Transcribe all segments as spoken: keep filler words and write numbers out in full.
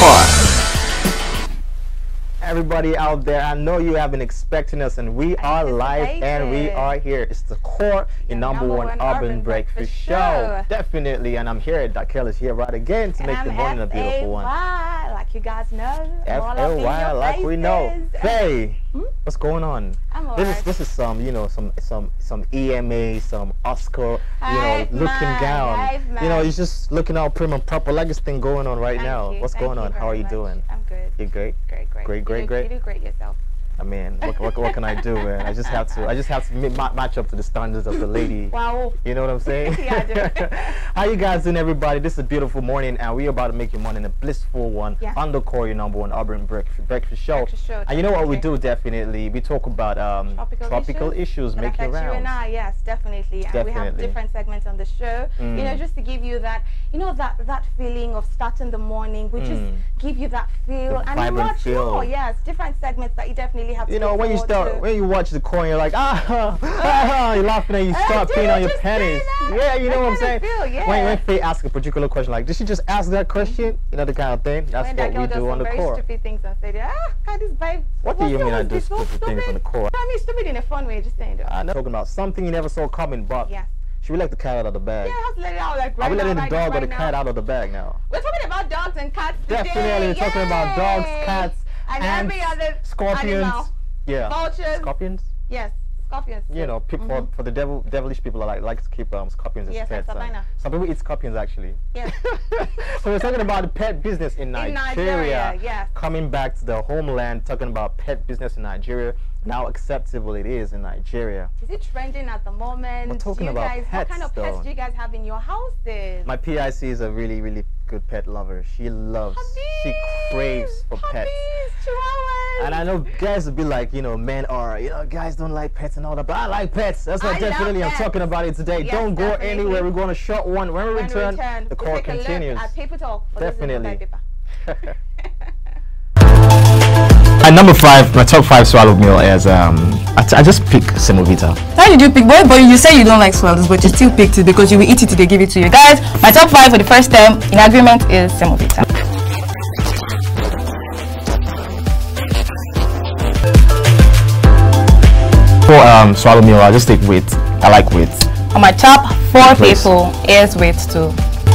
car. Everybody out there, I know you have been expecting us, and we are live and we are here. It's the core, your number, number one, one urban, urban breakfast, breakfast show. show. Definitely, and I'm here. Dakel is here right again to and make I'm the morning a beautiful one. Like you guys know. F L Y, like we know. Faye, hmm? What's going on? I'm all this right. is this is some, you know, some some some E M A, some Oscar, you know, I've looking man, down. I've you know, he's just looking out prim and proper, like this thing going on right Thank now. You. What's Thank going on? How are you much. doing? I'm good. You're great. Great, great, great, great, you great. Do, you do great yourself. I mean, what, what, what can I do, man? I just have to, I just have to ma match up to the standards of the lady. Wow. You know what I'm saying? Yeah, I do. How you guys doing, everybody? This is a beautiful morning, and we're about to make your morning a blissful one. Yeah. On the core, your number one urban breakfast, breakfast show. Breakfast show and you know what we do? Definitely, we talk about um, tropical, tropical issues, issues making rounds. You and I, yes, definitely. And definitely. we have different segments on the show. Mm. You know, just to give you that, you know, that that feeling of starting the morning. We mm. just give you that feel the and vibrant much feel. more. Yes, different segments that you definitely have to. You know, when you start, to. when you watch the core, you're like, ah, ah, ah, you're laughing and you start uh, peeing on your panties. Yeah, you know what I'm saying? Feel, yeah. When when Faye asks a particular question, like, did she just ask that question? You know, the kind of thing. That's when what that we do on the very core. Stupid things and say, ah, God, this babe. What do you mean I do stupid so things on the core? I mean, stupid in a fun way, just saying. Though. I'm talking about something you never saw coming, but yeah. should we let the cat out of the bag? Yeah, I have to let it out. Like, right Are we letting now, the right dog now, or the right cat now? out of the bag now? We're talking about dogs and cats today. Definitely, we're talking about dogs, cats, and ants, every other scorpions. animal. Yeah. Vultures. Scorpions? Yes. Scorpions. You know, people mm-hmm. for, for the devil, devilish people are like like to keep um, scorpions as yes, pets. Um, some people eat scorpions actually. Yes. So we're talking about the pet business in Nigeria. In Nigeria, yes. Coming back to the homeland, talking about pet business in Nigeria. How acceptable it is in Nigeria. Is it trending at the moment? We're talking do you about guys, pets, what kind of though. pets do you guys have in your houses? My P I C is a really, really good pet lover. She loves, puppies, she craves for puppies, pets. Chihuahuas. And I know guys will be like, you know, men are, you know, guys don't like pets and all that, but I like pets. That's what I definitely I'm pets. talking about it today. Yes, don't go definitely. anywhere. We're going to short one. When we when return, we return the we'll core take continues. A look at paper talk. Definitely. Paper. At number five, my top five swallow meal is um, I, I just pick semovita. How did you pick? Boy, but you say you don't like swallows, but you still picked it because you will eat it till they give it to you. Guys, my top five for the first time in agreement is semovita. For um, swallow meal, I'll just take wheat. I like wheat. On my top four people is wheat too.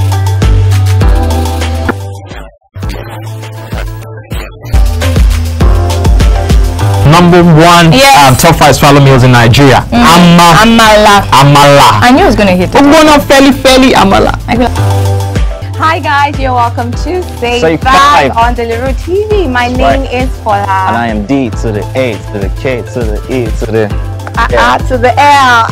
Number one, yes. um, top five swallow meals in Nigeria. Mm. Ama, amala. Amala. I knew I was gonna hit it. Ugbono fairly fairly amala. Hi guys, you're welcome to Say, Say Five Five on DelarueTV. My That's name right. is Fola. And I am D to the A to the K to the E to the uh, uh, to the L.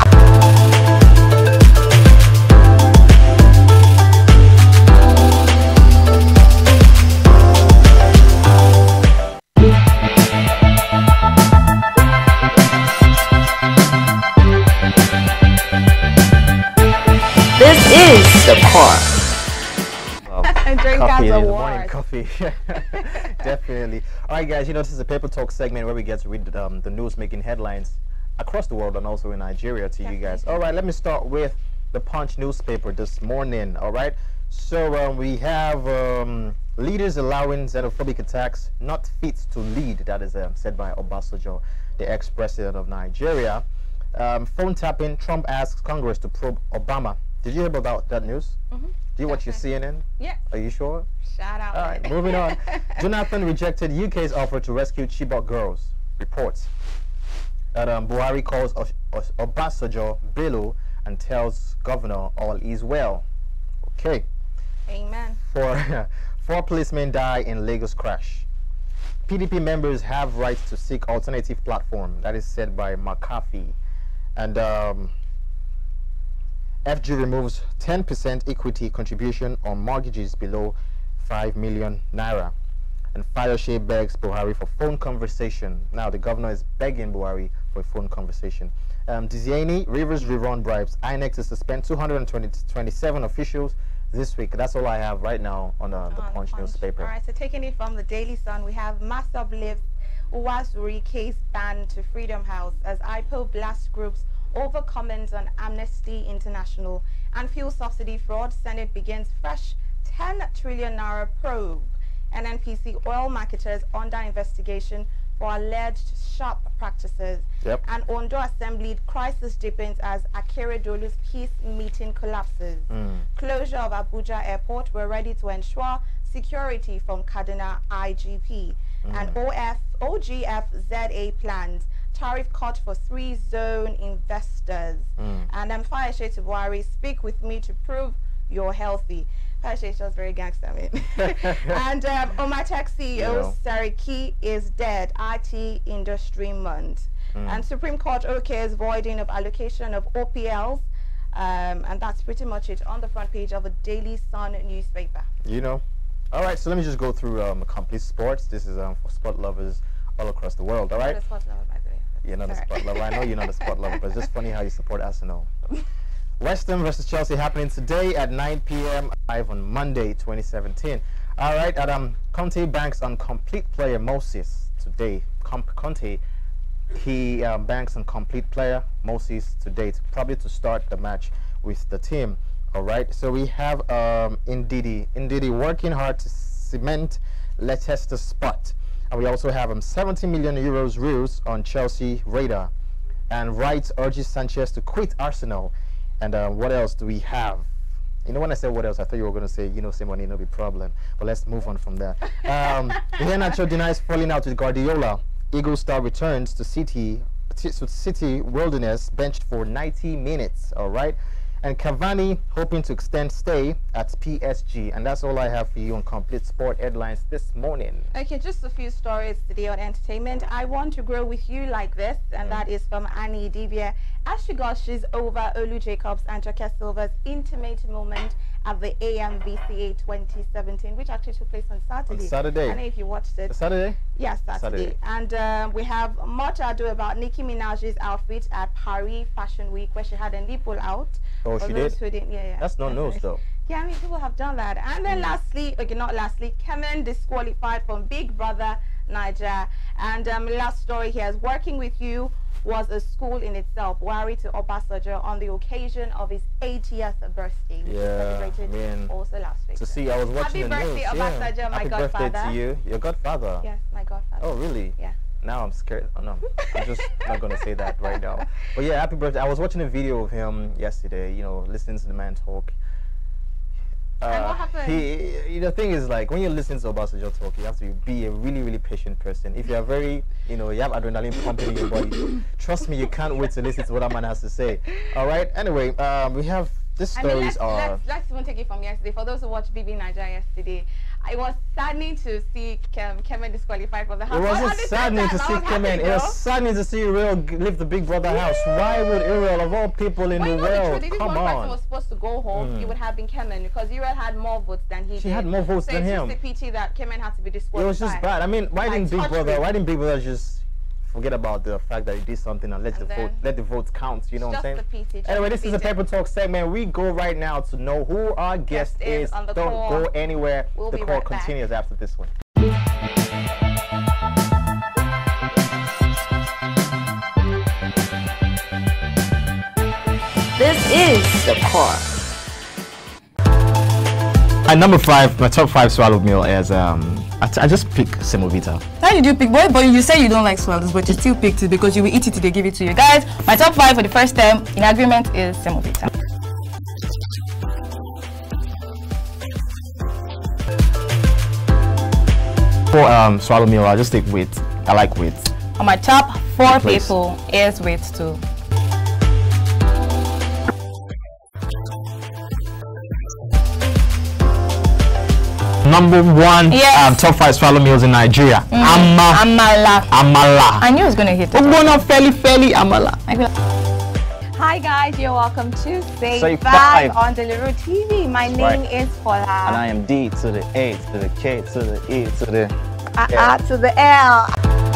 This is the core. Drink coffee, as a morning coffee. Definitely. All right, guys. You know this is a paper talk segment where we get to read um, the news making headlines across the world and also in Nigeria to Definitely. you guys. All right, let me start with the Punch newspaper this morning. All right. So um, we have um, leaders allowing xenophobic attacks not fit to lead. That is um, said by Obasanjo, the ex-president of Nigeria. Um, phone tapping. Trump asks Congress to probe Obama. Did you hear about that news? Mm-hmm. Do you watch your C N N? Yeah. Are you sure? Shout out. All right, moving on. Jonathan rejected U K's offer to rescue Chibok girls. Reports that um, Buhari calls Obasanjo Bello and tells governor all is well. Okay. Amen. Four, four policemen die in Lagos crash. P D P members have rights to seek alternative platform. That is said by McAfee. And um, F G removes ten percent equity contribution on mortgages below five million naira. And Fayose begs Buhari for phone conversation. Now the governor is begging Buhari for a phone conversation. Um, Diziani, Rivers rerun bribes. I N E C to suspend two hundred twenty-seven officials this week. That's all I have right now on uh, the, on Punch, the Punch newspaper. All right, so taking it from the Daily Sun, we have mass uplift Uwazuri case banned to Freedom House as I P O blast groups over comments on Amnesty International and fuel subsidy fraud. Senate begins fresh ten trillion naira probe. N N P C oil marketers under investigation for alleged sharp practices. Yep. And Ondo Assembly crisis deepens as Akeredolu's peace meeting collapses. Mm. Closure of Abuja Airport were ready to ensure security from Kaduna I G P. Mm. And O F, O G F Z A plans tariff cut for three zone investors. Mm. And I'm Fayeshe Tibuari. Speak with me to prove you're healthy. Fayeshe is just very gangster, man. And um, Omatech C E O, you know, Sariki is dead. I T industry month. Mm. And Supreme Court okays voiding of allocation of O P Ls. Um, and that's pretty much it on the front page of a Daily Sun newspaper. You know. All right, so let me just go through um, complete sports. This is um, for sport lovers all across the world, all right? Not a sport lover, by the way. You're not a sport lover. I know you're not a sport lover, but it's just funny how you support Arsenal. West Ham versus Chelsea happening today at nine p m live on Monday, twenty seventeen. All right, Adam, Conte banks on complete player Moses today. Com Conte, he um, banks on complete player Moses today, to, probably to start the match with the team. All right, so we have um, Ndidi, Ndidi working hard to cement Leicester's spot. And we also have um, seventy million euros rules on Chelsea radar. And Wright urges Sanchez to quit Arsenal. And uh, what else do we have? You know, when I said what else, I thought you were going to say, you know, say money, no be problem. But let's move on from there. Um, Iheanacho denies falling out with Guardiola. Eagle star returns to City, to City Wilderness, benched for ninety minutes. All right. And Cavani hoping to extend stay at P S G. And that's all I have for you on Complete Sport Headlines this morning. Okay, just a few stories today on entertainment. I want to grow with you like this, and mm. that is from Annie Divya. As she gushes over Olu Jacobs and Joke Silva's intimate moment at the A M V C A twenty seventeen, which actually took place on Saturday. On Saturday. I don't know if you watched it. Saturday? Yes, Saturday. Saturday. And uh, we have much ado about Nicki Minaj's outfit at Paris Fashion Week, where she had a nipple out. Oh, she did? Who didn't, yeah, yeah. That's no news, though. Yeah, I mean, people have done that. And then mm. lastly, okay, not lastly, Kemen disqualified from Big Brother Niger. And um, last story here is working with you was a school in itself. Wari to Obasanjo on the occasion of his eightieth birthday, which yeah, was celebrated man. also last week. To see, I was watching Happy the birthday, news. Obasanjo, yeah. my Happy godfather. birthday to you. Your godfather? Yes, my godfather. Oh, really? Yeah. Now I'm scared. Oh, no, I'm just not going to say that right now. But yeah, happy birthday. I was watching a video of him yesterday, you know, listening to the man talk. Uh, and what happened? He, the thing is, like, when you're listening to Obasanjo talk, you have to be a really, really patient person. If you're very, you know, you have adrenaline pumping in your body, trust me, you can't wait to listen to what that man has to say. All right? Anyway, um, we have, these stories I mean, let's, are... Let's, let's even take it from yesterday. For those who watched B B Niger yesterday, it was saddening to see Kem, Kemen disqualified from the house. It wasn't saddening to see Kemen. It was saddening to see Uriel leave the Big Brother house. Yeah. Why would Uriel, of all people in well, the world, the come one on? If one person was supposed to go home, mm. it would have been Kemen, because Uriel had more votes than he she did. She had more votes so than him. So it's just a pity that Kemen had to be disqualified. It was just bad. I mean, why didn't Big Brother? Why didn't Big Brother just forget about the fact that he did something and let and the vote, let the votes count? You know what I'm saying? Pity, anyway, this is a Paper Talk segment. We go right now to know who our guest, guest is. On the Don't call. go anywhere. We'll the be call right continues back. after this one. This is the core. At number five, my top five swallow meal is um, I, t I just pick Semovita. How did you pick? Boy, but you say you don't like swallows, but you still picked it because you will eat it till they give it to you. Guys, my top five for the first time in agreement is Semovita. For um, swallow meal, I just stick with. I like wheat. On my top four people is wheat too. Number one, yes. um, top five swallow meals in Nigeria. Mm. Ama, amala. Amala. I knew I was gonna hit it. Ogbonna fairly, fairly amala. Hi guys, you're welcome to Say, Say Five, Five on DelarueTV. My That's name right. is Fola. And I am D to the A to the K to the E to the uh, uh, to the L.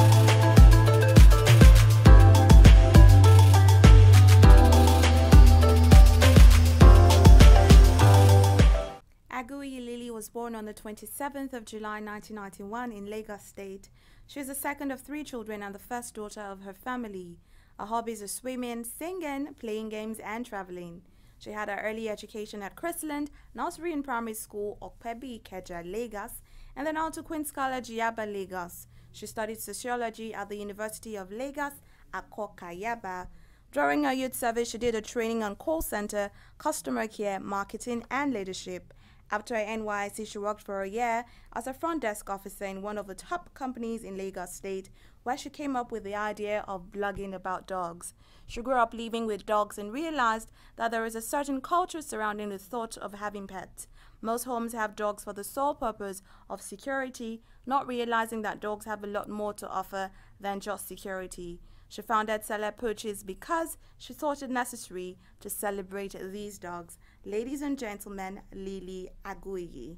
Aguiyi Lily was born on the twenty-seventh of July nineteen ninety-one in Lagos State. She is the second of three children and the first daughter of her family. Her hobbies are swimming, singing, playing games and traveling. She had her early education at Chrisland, nursery and primary school, Okpebi, Ikeja, Lagos, And then on to Queen Scholar Yaba, Lagos. She studied sociology at the University of Lagos at Yaba. During her youth service, she did a training on call center, customer care, marketing, and leadership. After her N Y C, she worked for a year as a front desk officer in one of the top companies in Lagos State, where she came up with the idea of blogging about dogs. She grew up living with dogs and realized that there is a certain culture surrounding the thought of having pets. Most homes have dogs for the sole purpose of security, not realizing that dogs have a lot more to offer than just security. She founded Celeb Purchase because she thought it necessary to celebrate these dogs. Ladies and gentlemen, Lily Aguiyi.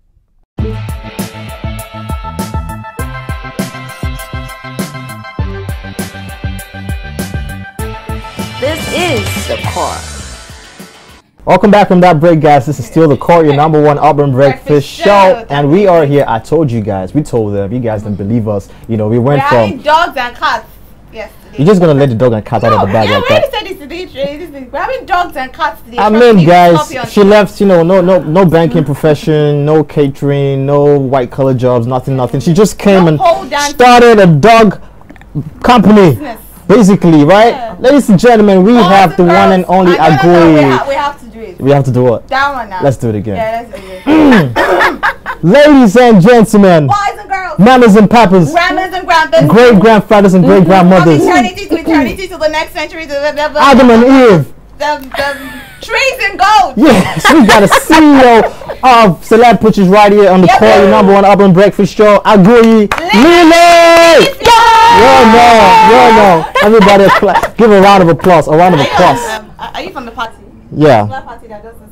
This is the core. Welcome back from that break, guys. This is still the core, your number one urban breakfast, breakfast show, show. And we are here. I told you guys. We told them. You guys didn't believe us. You know, we went We're from having dogs and cats. Yes. You're just gonna let the dog and cat no, out of the bag yeah, like we that? Said this today. We're having dogs and cats today. I mean, guys, she left. You know, no, no, no banking profession, no catering, no white collar jobs, nothing, nothing. She just came no and started a dog company. Business. Basically, right? Yeah. Ladies and gentlemen, we All have the, the one and only Agui. We, ha we have to do it. We have to do what? That one now. Let's do it again. Yeah, let's do it. Ladies and gentlemen, boys and girls, mamas and papas, grandmas and grandpas, great grandfathers and great grandmothers, from eternity to eternity to the next century, to the, the, the Adam and Eve, the, the trees and goats. Yes, we got a C E O of Celeb Purchase right here on the yep. Call, your number one urban breakfast show. Agui, Lily. Yo no, yo no. Everybody, give a round of applause. A round of applause. Um, are you from the party? Yeah. The party that does this.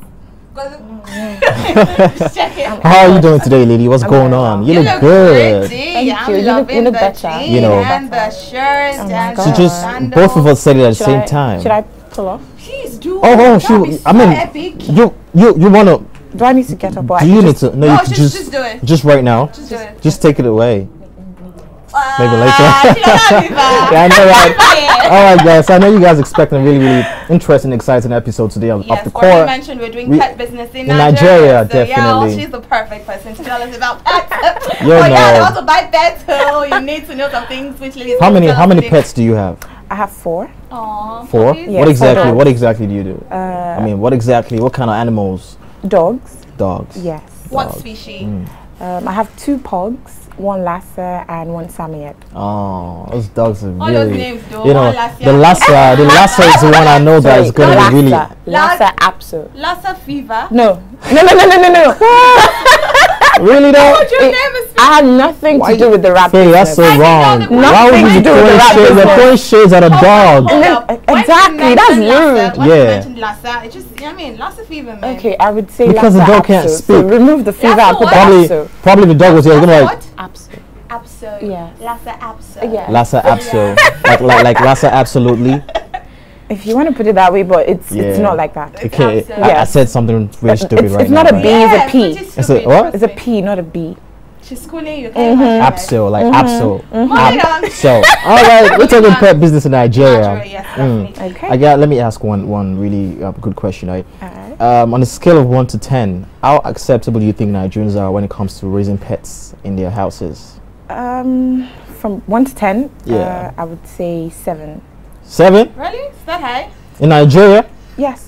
Just checking. How are you doing today, lady? What's I'm going on? You, you look, look good. Pretty. I'm you. You look, you look better. You know. And the shirt oh and so just sandals. Both of us said it at the should same I, time. Should I pull off? Please do. Oh, oh, she. So I mean, epic. you, you, you wanna? Do I need to get up? Or do you need to? No, no you just, just, just do it. Just right now. Just do it. Just take it away. Uh, Maybe later. Yeah, I know, right? All right, guys. So I know you guys expecting a really, really interesting, exciting episode today of, yes, of the core. Yes, mentioned we're doing we, pet business in, in Nigeria. Nigeria, so definitely. Yeah, well, she's the perfect person to tell us about pets. You oh know. yeah, they also buy pets, so you need to know some things. Which ladies how many? How many today. pets do you have? I have four. Aww, four. Yes, what exactly? four what exactly do you do? Uh, I mean, what exactly? What kind of animals? Dogs. Dogs. Yes. What Dogs. species? Mm. Um, I have two pugs, one Lhasa and one Samoyed. Oh, those dogs are All really. those names, though. You know, the Lhasa, the Lhasa is the one I know that is going to be really. Lhasa Apso. Lhasa fever. No, no, no, no, no, no, no. Really though? What your it, name is? I have nothing Why to do with the rat Faye, that's so wrong. Why would you do with the rat business? You're throwing shades at a dog. Exactly, that's rude. When yeah. you mentioned Lhasa, it just, I mean, Lhasa fever, man. Okay, I would say because Lhasa the dog Apso. can't speak. So remove the fever and put probably, the Apso. Probably the dog was here. Gonna like Apso. Apso. Yeah. Lhasa Apso. Yeah. Lhasa Apso. like like like Lhasa absolutely. If you want to put it that way, but it's yeah. it's not like that. Okay, I, yes. I said something very stupid it's, right it's now. It's not a right? B, yeah, it's a P. It's, it's a what? It's a P, not a B. She's schooling you. Mm-hmm. Apso, like mm-hmm. Apso. Mm-hmm. So, all right, we're talking pet business in Nigeria. Nigeria yes, mm. Okay. I got. Let me ask one one really uh, good question. Right. Right. Um, on a scale of one to ten, how acceptable do you think Nigerians are when it comes to raising pets in their houses? Um, from one to ten, yeah, uh, I would say seven. Seven? Really? Is that high? In Nigeria? Yes.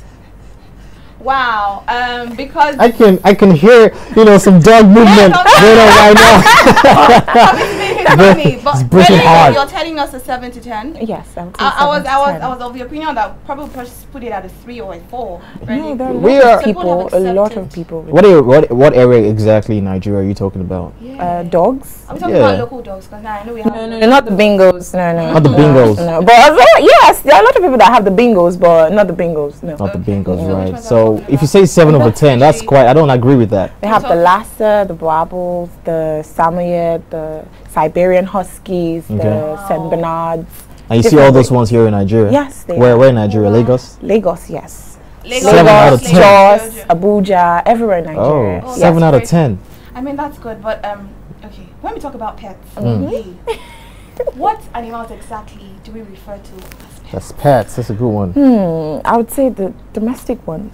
Wow. Um, because I can I can hear you know some dog movement going on right now. Funny, but it's breaking really, hard. You're telling us a seven to ten. Yes, I, would say I, I was I was ten. I was of the opinion that probably put it at a three or a four. Really. No, we there are are people, a lot of people. What area, what what area exactly in Nigeria are you talking about? Yeah. Uh, dogs. Are we talking yeah. about local dogs? Because now I know we have. No, no, no, not the bingos. No, no, not the bingos. No, no. But uh, yes, there are a lot of people that have the bingos, but not the bingos. No, not okay. the bingos, So right? So if you say seven over ten, that's quite. I don't agree with that. They have the Lhasa, the Brabbles, the Samoyed, the Siberian Huskies, okay. the wow. Saint Bernards. And you see all those ones here in Nigeria? Yes, they Where, are. where in Nigeria? Oh, wow. Lagos? Lagos, yes. Lagos, seven out of ten. Jos, Abuja, everywhere in Nigeria. Oh, oh seven out of great. ten. I mean, that's good, but um, okay. When we talk about pets, Mm. hey, what animals exactly do we refer to as pets? That's pets. That's a good one. Hmm, I would say the domestic ones.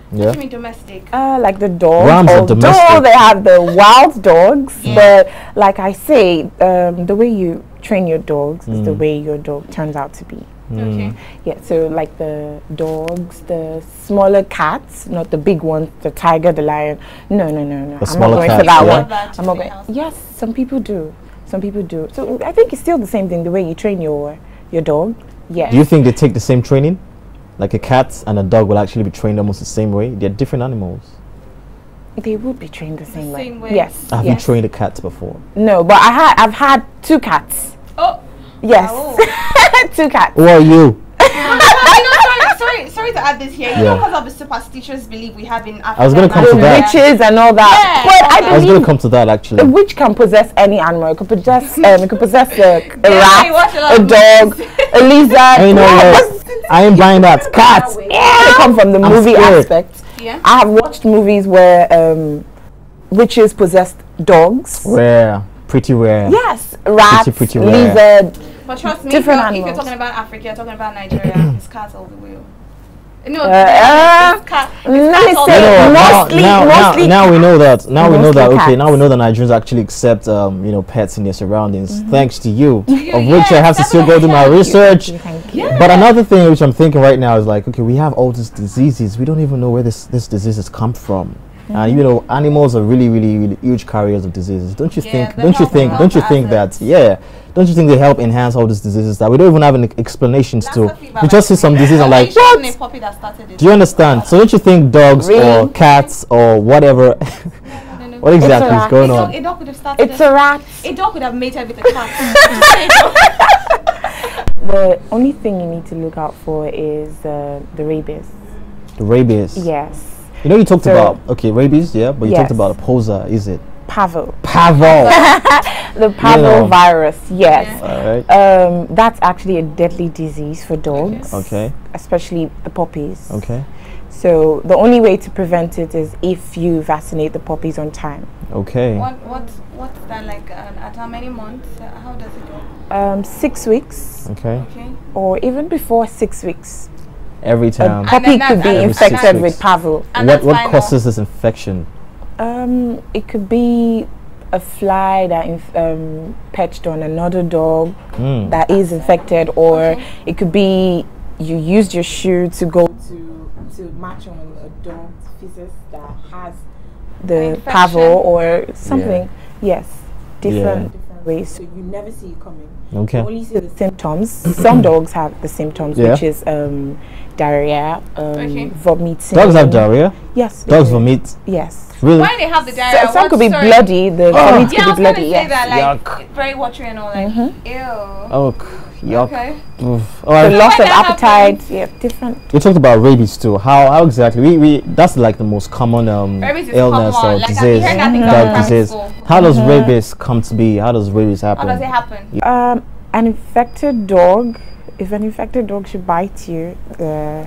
Yeah. What do you mean domestic? Uh, like the dogs. Rams are Although domestic. they have the wild dogs, Yeah. but like I say, um, the way you train your dogs is the Mm. way your dog turns out to be. Okay. Yeah, so like the dogs, the smaller cats, not the big ones, the tiger, the lion. No, no, no, no. I'm smaller not going cats, for that yeah. one. Love that I'm not in going. the house. Yes, some people do. Some people do. So I think it's still the same thing. The way you train your your dog. Yes. Do you think they take the same training? Like a cat and a dog will actually be trained almost the same way? They're different animals. They would be trained the same, way. same way. Yes. Have yes. you trained a cat before? No, but I had. I've had two cats. Oh. Yes. Oh. Two cats. Who are you? I know, sorry, sorry, sorry to add this here. You Yeah. know, because of the superstitious belief we have in Africa. I was gonna come The to that. witches and all that. Yeah. But I I was believe going to come to that a actually. witch can possess any animal. It could possess, um, it could possess a, a Yeah, I watch a lot rat, a of dog, a lizard. I know Yeah, what. I ain't buying that. Cats. they come from the I'm movie scared. aspect. Yeah. I have watched movies where um, witches possessed dogs. Rare. Pretty rare. Yes, rats, Pretty, pretty rare. lizard. But trust me, if Different you're, if you're animals. talking about Africa, you're talking about Nigeria, it's cats all the way. No, Uh, uh, it's cat, it's let cats me all say the You way. know, now, Mostly- now, now, mostly now we know that. Now we know that. Mostly Okay, now we cats. know that Nigerians actually accept, um, you know, pets in their surroundings. Thanks to you, You- of which I yes, have to that's still what go I do my said. research. Thank you. But another thing which I'm thinking right now is like, okay, we have all these diseases. We don't even know where this this diseases come from. And you know, animals are really, really, really huge carriers of diseases. Don't you Yeah, think? they Don't you help think? a Don't you lot think of that? Yeah. Don't you think they help enhance all these diseases that we don't even have any explanations That's to? what people We are just see like. some disease and Oh, like, you shouldn't what? a puppy that started it. Do you understand? So don't you think dogs or Really? cats or whatever? No, no. What exactly is rat. going a on? dog, a dog could have started It's it. a rat. A dog could have mated with a cat. The only thing you need to look out for is uh, the rabies. The rabies. Yes. You know, you talked So- about okay rabies, yeah, but you talked Yes. about a posa. Is it Pavo. pavo? The Pavo know. virus, yes. All right. Um, that's actually a deadly disease for dogs, Okay. especially the puppies. Okay. So the only way to prevent it is if you vaccinate the puppies on time. Okay. what, what, what's that like? Uh, at how many months? Uh, how does it go? Um, six weeks Okay. Okay. or even before six weeks. Every A time. puppy then could that's- be and Every six infected weeks. with Pavo. And What that's what final. causes this infection? Um, it could be a fly that inf- um, perched on another dog Mm. that is infected, or Okay. it could be you used your shoe to go to to match on a dog's feces that has the Infection. Pavo or something. Yes, different, Yeah. different ways. So you never see it coming. Okay. You only see the symptoms. Some dogs have the symptoms, Yeah. which is um, diarrhea, um, Okay. vomiting. Dogs have diarrhea. Yes. they Dogs do. vomit. Yes. Really? Why they have the So, diarrhea? some What could be story? bloody. The vomit Yeah, I could was be gonna bloody. say Yes. that, like, Yuck. very watery and all, like, ew. Oh, c- yuck. Okay. Oof. All The right. loss Why of that appetite. Yeah, different. We talked about rabies too. How how exactly? We we that's like the most common um Rabies is illness common. or Like, I've disease. heard that thing Dog from disease. school. How does rabies come to be? How does rabies How happen? does it happen? Um, an infected dog. If an infected dog should bite you, uh,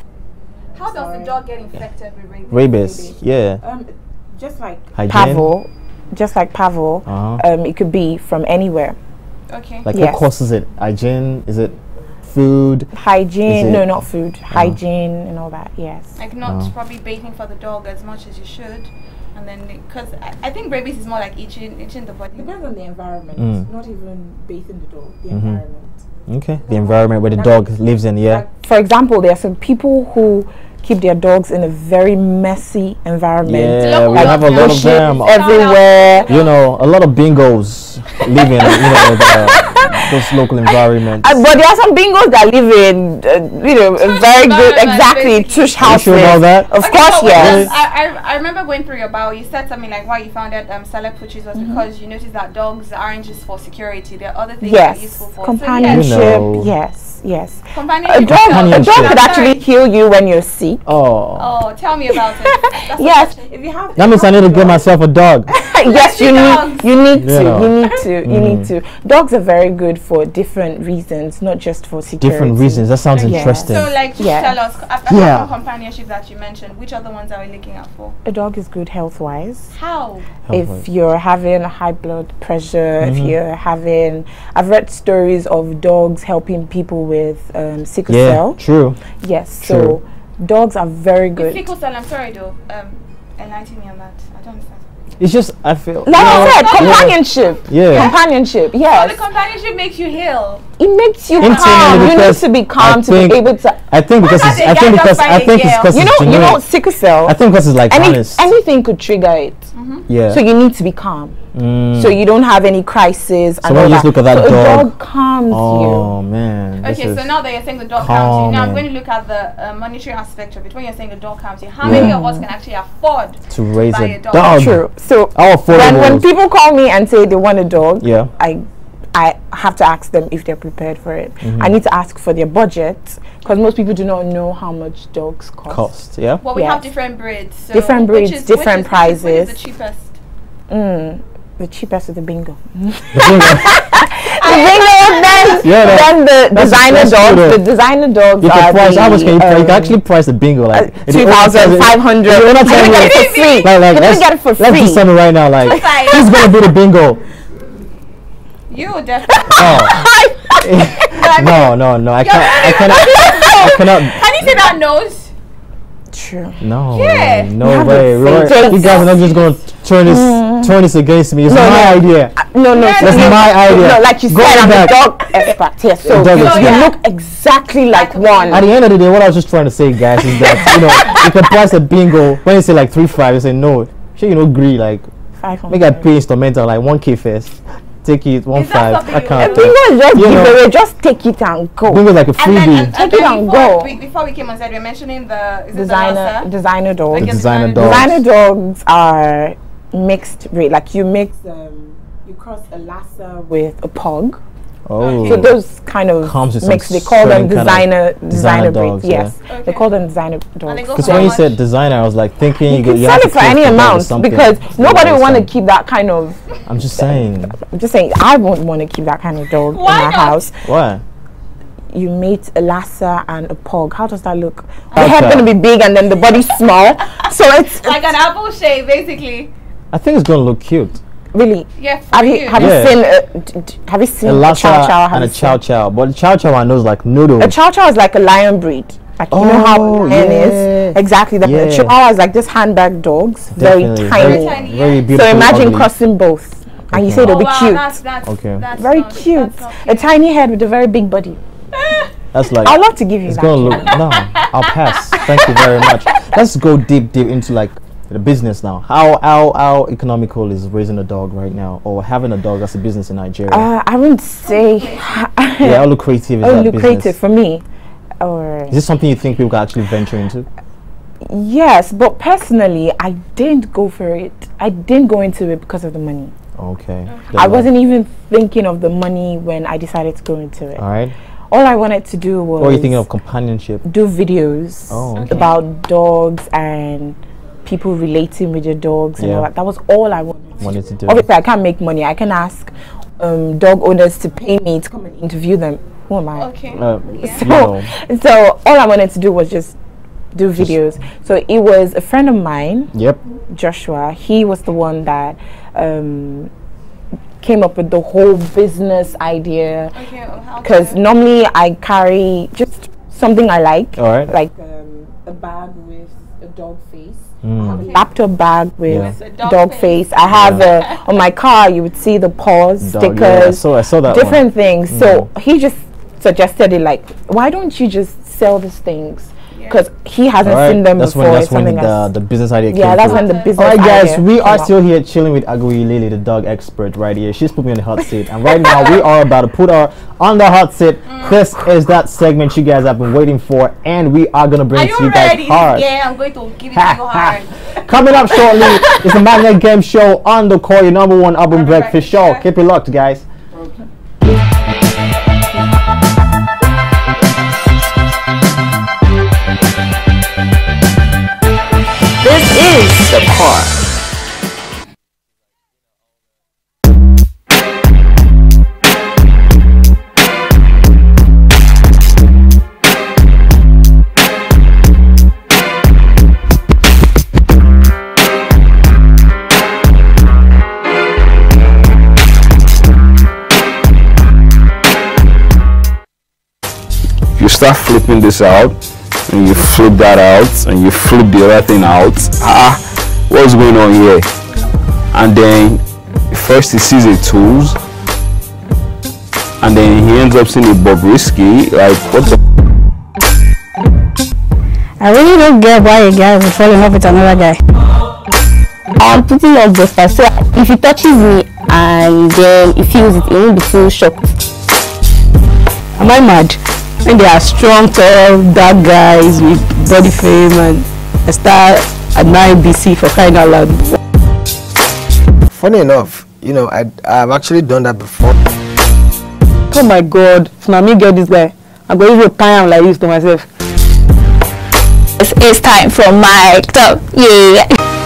How does the dog get infected with rabies? Rabies. Yeah. um, just like Hygiene. Pavo, just like Pavo, Uh-huh. um, it could be from anywhere. Okay. Like Yes. what causes it? Hygiene? Is it food? Hygiene, Is no, it- not food. Hygiene and all that. Yes. Like not Oh. probably bathing for the dog as much as you should, and then because I, I think rabies is more like itching, itching the body. Depends on the environment. Mm. Not even bathing the dog. The Mhm. environment. Okay. The environment where the dog lives in. Yeah. Like, for example, there are some people who keep their dogs in a very messy environment. Yeah. We Like have a lot of shit them. everywhere. You know, a lot of bingos live in you know the, those local environments. Uh, but there are some bingos that live in, uh, you know, a very good, environment, exactly, basically. tush Are you houses. sure about that? Of Okay, course, so wait, yes. um, I, I I remember going through your bio. You said something like why you founded um, Select Poochies was because you noticed that dogs aren't just for security. There are other things they're Yes, useful for. companionship. You know. Yes, yes. So, yeah, companionship. A dog, a dog Companionship. could actually heal you when you're sick. Oh. Oh, tell me about it. That's so Yes, touching. if you have. That means I need to get myself a dog. Yes, you Dogs. need, you need to, Yeah. you need to, you Mm. need to. Dogs are very good for different reasons, not just for security. Different reasons. That sounds Yeah. interesting. So, like, just Yeah. tell us, apart Yeah. from companionship that you mentioned, which other ones are we looking out for? A dog is good health-wise. How? If Health-wise. you're having high blood pressure, if Mhm. you're having, I've read stories of dogs helping people with um, sickle Yeah. cell. True. Yes, True. so Dogs are very good. Sickle cell, I'm sorry though. Um, enlighten me on that. I don't understand. It's just I feel. Like I said, yeah. companionship. Yeah. Companionship. Yes. So the companionship makes you heal. It makes you Internally, calm. You need because to be calm I to be able to. I think because it's, not I the think guy because just I think it's find a because You know, it's you know, generic. sickle cell. I think because it's like Any, honest. anything could trigger it. Yeah. So you need to be calm. Mm. So you don't have any crisis. So and when all you just that. look at that so dog, a dog calms oh man. this Okay, so is now that you're saying the dog calms you, now I'm calming. going to look at the uh, monetary aspect of it. When you're saying the dog calms you, how Yeah. many of us can actually afford to raise buy a a dog? dog. True. So Our when, when affordables. people call me and say they want a dog, Yeah. I I have to ask them if they're prepared for it. Mhm. I need to ask for their budget because most people do not know how much dogs cost. Cost, yeah. Well, we Yes. have different breeds. So Different breeds, which is, different which is, prices. Which is the cheapest? Mm, the cheapest is the bingo. The thing is- the bingo, then, Yeah, that- then the that's- designer that's dogs. true though. The designer dogs you are can price. the, How much can you, price? You can um, actually price the bingo like uh, two thousand five hundred. You're not You telling can me. get it for free. Like, like, You let's, can get it for let's do free. something right now. Like, Five. who's gonna be the bingo? You definitely. Oh. no, no, no. I can't. I cannot. I cannot. Can you say that nose? True. No. Yeah. No You have way. to We're- say You guys are not just gonna turn this turn this against me. It's No, my no. idea. No, no, That's no, my idea. No, like you Going said, I'm back. a dog expert here, so Dog you, expert. you Yeah. look exactly like one. At the end of the day, what I was just trying to say, guys, is that you know you can price a bingo when you say like three five. You say no. Sure, you know, agree like Five hundred. make I pay instrumental like one k first. Take it one Is that five. something I you can't. will do? Bingo is just You give know. away. Just take it and go. Bingo is like a And then, freebie. and, Take and it then and before, go. We, before we came on set, we were mentioning the is it Designer, the designer dogs. Like a Designer designer dogs. Designer dogs are mixed breed. Like you mix, um, you cross a Lhasa with a pug. Oh. So those kind of Comes with mix. some They call them certain kind of designer designer designer breed. dogs, yeah. Yes, Okay. they call them designer And they dogs. go Because for when you how said much? designer, I was like thinking you, You get can you sell have it to for close any the dog or amount something. because You nobody would want to understand? keep that kind of. I'm just saying. I'm just saying, I won't want to keep that kind of dog Why in my not? house. Why? You mate a Lhasa and a pug. How does that look? The Okay. head's gonna be big and then the body small. So it's like an apple shape, basically. I think it's gonna look cute. really. Yeah, for Have you. you have Yeah. you seen a, d- d- have you seen A a, Lhasa chow chow? Have and a you chow seen- chow, but the chow chow I know is like noodle. A chow chow is like a lion breed. Like you know how a Oh, lion yeah. is exactly. The Yeah. Chihuahua is like this handbag dogs, Definitely. very tiny. Very tiny, very yeah. beautiful. So imagine ugly. crossing both, and you Okay. say they'll Oh, be wow, cute. That's, that's, Okay. That's Very not, cute. That's not A cute. tiny head with a very big body. That's like I'd love to give you it's that. gonna look. No, I'll pass. Thank you very much. Let's go deep, deep into like the business now. How how how economical is raising a dog right now, or having a dog as a business in Nigeria? Uh, I wouldn't say. yeah, how lucrative is Oh, that lucrative business? for me. Or Is this something you think people can actually venture into? yes, but personally, I didn't go for it. I didn't go into it because of the money. Okay. I wasn't even thinking of the money when I decided to go into it. All right. All I wanted to do was What are you thinking of companionship? do videos Oh, okay. about dogs and people relating with your dogs and Yeah. all that. That was all I wanted. to Wanted to do. Obviously, I can't make money. I can ask um, dog owners to pay me to come and interview them. Who am I? Okay. Uh, Yeah. you know, So all I wanted to do was just do videos. So it was a friend of mine, yep. Joshua. He was the one that um, came up with the whole business idea. Okay, well, how Because to- normally I carry just something I like, All right. like um, a bag with a dog face. Mm. I have a laptop bag with Yeah. With a dog dog, face. face. I have a on my car. You would see the paws Dog, yeah, I stickers, saw, I saw that different things. So Mm. he just suggested it. Like, why don't you just sell these things? Yeah. Because he one. hasn't All right. seen them That's before. when It's that's when something the, else. the business idea Yeah, came that's through. when the All business. All right, guys, idea we came are up. still here chilling with Agui Lily, the dog expert, right here. She's put me on the hot seat, and right now we are about to put her on the hot seat. This is that segment you guys have been waiting for, and we are gonna bring Are it to you you guys ready? hard. Yeah, I'm going to give it to you hard. Coming up shortly is the Magnet Game Show on the call, your number one urban Urban breakfast breakfast show. show. Keep it locked, guys. This is the car. You start flipping this out, and you flip that out, and you flip the other thing out. Ah, what's going on here? And then first he sees the tools, and then he ends up seeing a Bobrisky. Like, what the? I really don't get why a guy would fall in love with another guy. I'm pretty love the first, so if he touches me and then he feels it, he won't be too shocked. Am I mad? When they are strong, tall, dark guys with body frame and a star at nine B C for crying out loud. Funny enough, you know, I, I've actually done that before. Oh my God, if now me get this guy, I'm going to time like this to myself. It's, it's time for my talk, yeah.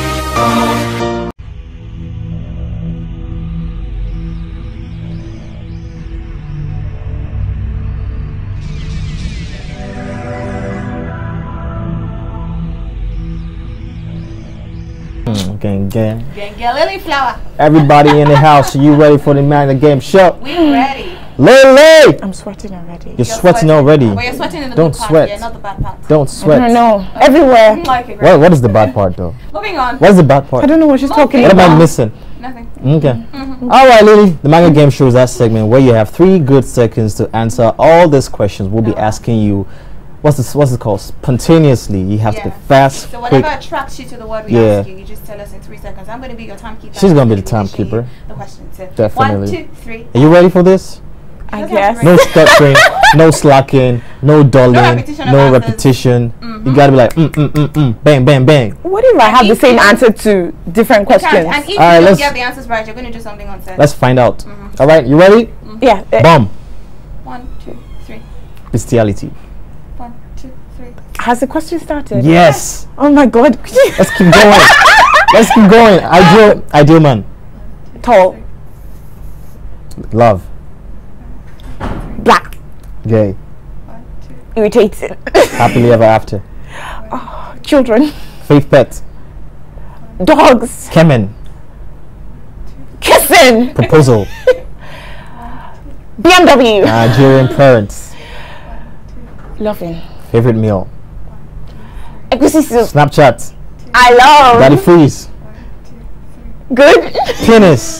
Gang, gang. Gang, gang, Lily Flower. Everybody in the house, are you ready for the Man of the Game show? We ready. Lily! I'm sweating already. You're, you're sweating, sweating already. Well, you're sweating in the Don't good part, sweat. yeah, not the bad part. Don't sweat. I don't know. Everywhere. Okay, what, what is the bad part though? Moving on. What's the bad part? I don't know what she's Moving talking what about. What am I missing? Nothing. Okay. Mm-hmm. All right, Lily. The Man of the Game show is that segment where you have three good seconds to answer all these questions. We'll be uh-huh. asking you. What's this? What's it called? Spontaneously. You have yeah. to be fast. So whatever quick. attracts you to the word we yeah. ask you, you just tell us in three seconds. I'm going to be your timekeeper. She's going to be the timekeeper. The question. So definitely. One, two, three. Are you ready for this? I guess. No stuttering, no slacking, no dulling, no repetition. No repetition. Mm-hmm. You got to be like mm mm mm mm, bang bang bang. What if I have the same answer to different questions? And if you right, don't get the answers right, you're going to do something on set. Let's find out. Mm-hmm. All right, you ready? Mm-hmm. Yeah. Uh, Bomb. One, two, three. Bestiality. One, two, three. Has the question started? Yes. Oh my God. Let's keep going. Let's keep going. Ideal, ideal man. Tall. Love. Black. Gay. One, two. Irritating. Happily ever after. Oh, children. Faith pet. Dogs. Kemen. Kissing. Proposal. B M W. Nigerian parents. Loving. Favorite meal. Egusi soup. Snapchat. I love. Daddy freeze. Good. Penis.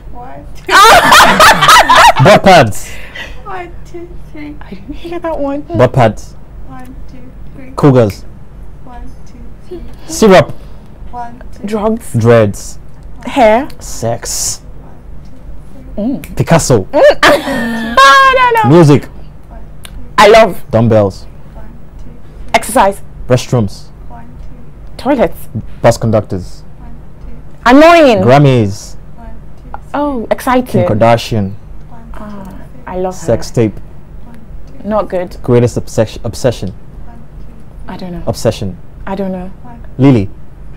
Butt pads. One, two, three. I didn't hear that one. Butt pads. One, two, three. Cougars. One, two, three. Syrup. One, two. Drugs. Dreads. Hair. Sex. Mm. Picasso. Mm. I don't know. Music. One, two, I love. Dumbbells. one, two, three. Exercise. Restrooms. One, two, Toilets. Bus conductors. one, two, Annoying. Grammys. one, two, three. Oh, excited. Kim Kardashian. One, two, Oh, three. I love Sex her. tape. One, two, Not good. Greatest obsession. Obsession. one, two, I don't know. Obsession. I don't know. one. Lily.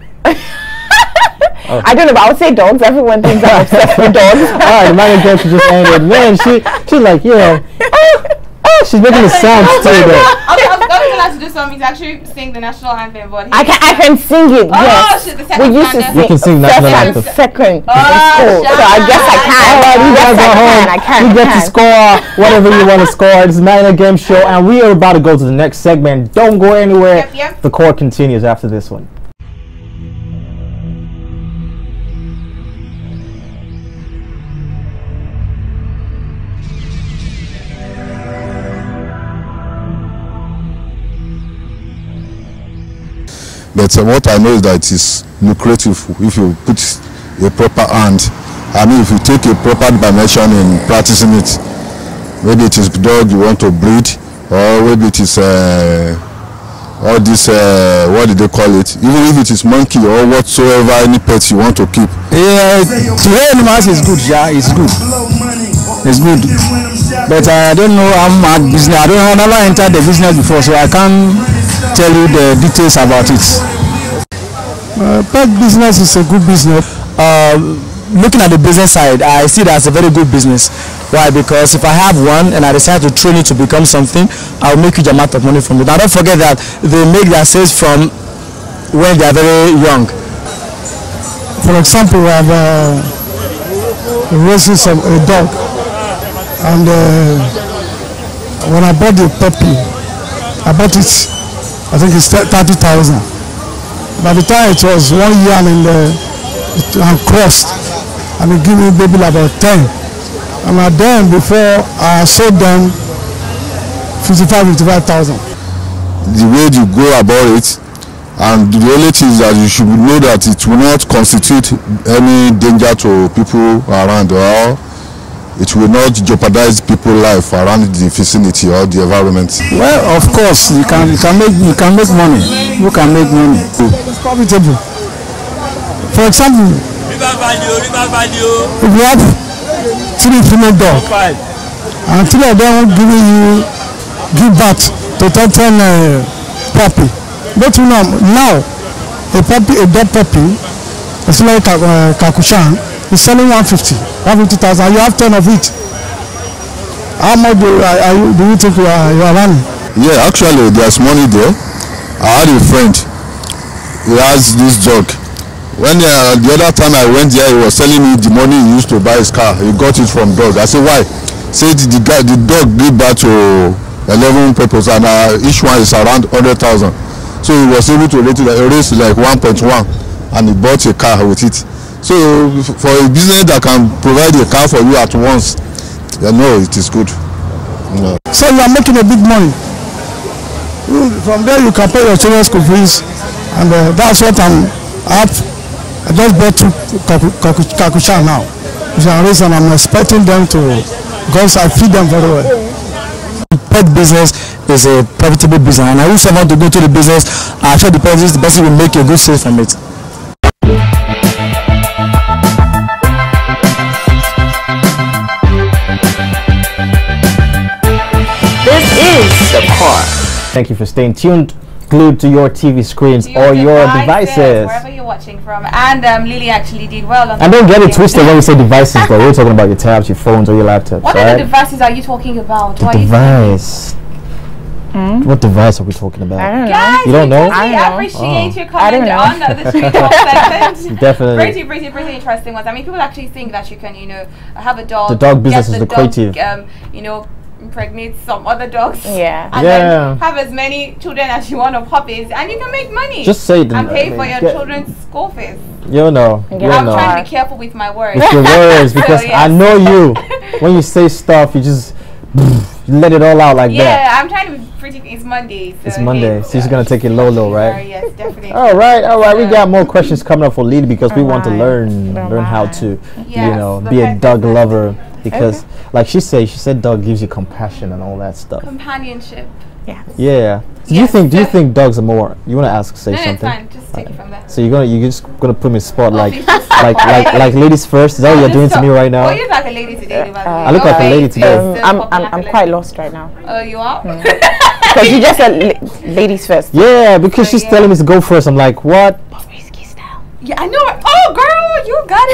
Oh. I don't know, but I would say dogs. Everyone thinks I'm obsessed with dogs. Alright, the Man of the Game she just ended. Man, she she's like, you know, oh, she's making the sounds too though. I was, I was going to have to do something to actually sing the national anthem, but I can I can sing it. Oh, Yes. shit, the second We used to standard. You can sing national first anthem. and second Oh, in school, so I guess I can. Alright, you guys Yes, are I home. can. I can. You I get to can. score whatever you want to score. This is Man of the Game show, and we are about to go to the next segment. Don't go anywhere. Yep, yep. The court continues after this one. But uh, what I know is that it is lucrative if you put a proper hand. I mean, if you take a proper dimension in practicing it, maybe it is dog you want to breed, or maybe it is uh, all this, uh, what do they call it? Even if it is monkey or whatsoever, any pet you want to keep. Yeah, to rear animals is good, yeah, it's good. It's good. But uh, I don't know how much business, I don't know, I never entered the business before, so I can't tell you the details about it. Uh, pet business is a good business. Uh, looking at the business side, I see that as a very good business. Why? Because if I have one and I decide to train it to become something, I'll make huge amount of money from it. Now don't forget that they make their sales from when they are very young. For example, we have uh, raising some a dog, and uh, when I bought the puppy, I bought it I think it's thirty thousand. By the time it was one year and in the, it and crossed, and it gave me baby about ten. And then before I sold them fifty-five, fifty-five thousand. The way you go about it, and the only thing is that you should know that it will not constitute any danger to people around, or it will not jeopardize people's life around the vicinity or the environment. Well, of course, you can you can make you can make money. You can make money. It's profitable. For example, if you have three female dogs, and three of them giving you give birth to ten uh, puppy. But you know now a puppy, a dog puppy, it's like uh, Kakushan, is selling one fifty, one fifty thousand. You have ten of it. How much do, uh, you, do you think you are, you are running? Yeah, actually, there's money there. I had a friend. He has this dog. When uh, the other time I went there, he was telling me the money he used to buy his car. He got it from dog. I said, why? Said the guy, the dog gave back to eleven purpose, and uh, each one is around one hundred thousand. So he was able to raise, raise like one point one, and he bought a car with it. So for a business that can provide a car for you at once, you know it is good. No. So you are making a big money. From there you can pay your children's school fees, and uh, that's what I'm up. I just bought two Kakusha now, which are reason I'm expecting them to, because I feed them very well. Pet business is a profitable business, and I wish someone to go to the business. I'm sure the person, the person will make a good sale from it. This is the part. Thank you for staying tuned, glued to your T V screens your or your devices, devices. wherever you're watching from. And um, Lily actually did well on And don't get it twisted when we say devices, though. We're talking about your tabs, your phones, or your laptops. What right? other devices are you talking about? The What device. Hmm? What device are we talking about? I don't know. Guys, you don't know? I, I appreciate oh. your comment on the street talk segment. Definitely. Pretty, pretty, pretty interesting ones. I mean, people actually think that you can, you know, have a dog. The dog business is the lucrative. Dog, um, you know, impregnate some other dogs. Yeah. And yeah. then have as many children as you want of puppies, and you can make money. Just say it. And pay I mean, for your get, children's school fees. You know. You I'm know. trying to be careful with my words. With your words, because so, yes. I know you. When you say stuff, you just you let it all out like yeah, that. Yeah, I'm trying to be pretty. It's Monday. So it's Monday, hey, so she's gonna take it low, low, right? Yes, definitely. All right, all right. We got more questions coming up for Lily because we all want to right. learn, all learn how right. to, Yes, you know, be a dog lover. Because, okay. like she said, she said dog gives you compassion and all that stuff. Companionship. Yeah. Yeah. So yes, do you think? Do you think dogs are more? You want to ask, say no, something? No, it's fine. Just take it from there. So you're gonna, you're just gonna put me in spot like, like, like, like ladies first. Is that what you're doing to me right now? Oh, you look like a lady today. Uh, I look like a lady today. Um, I'm, I'm, I'm quite lost right now. Oh, you are? Because you just said la ladies first. Yeah, because oh, she's yeah. telling me to go first. I'm like, what? Risky style. Yeah, I know. Oh, girl, you got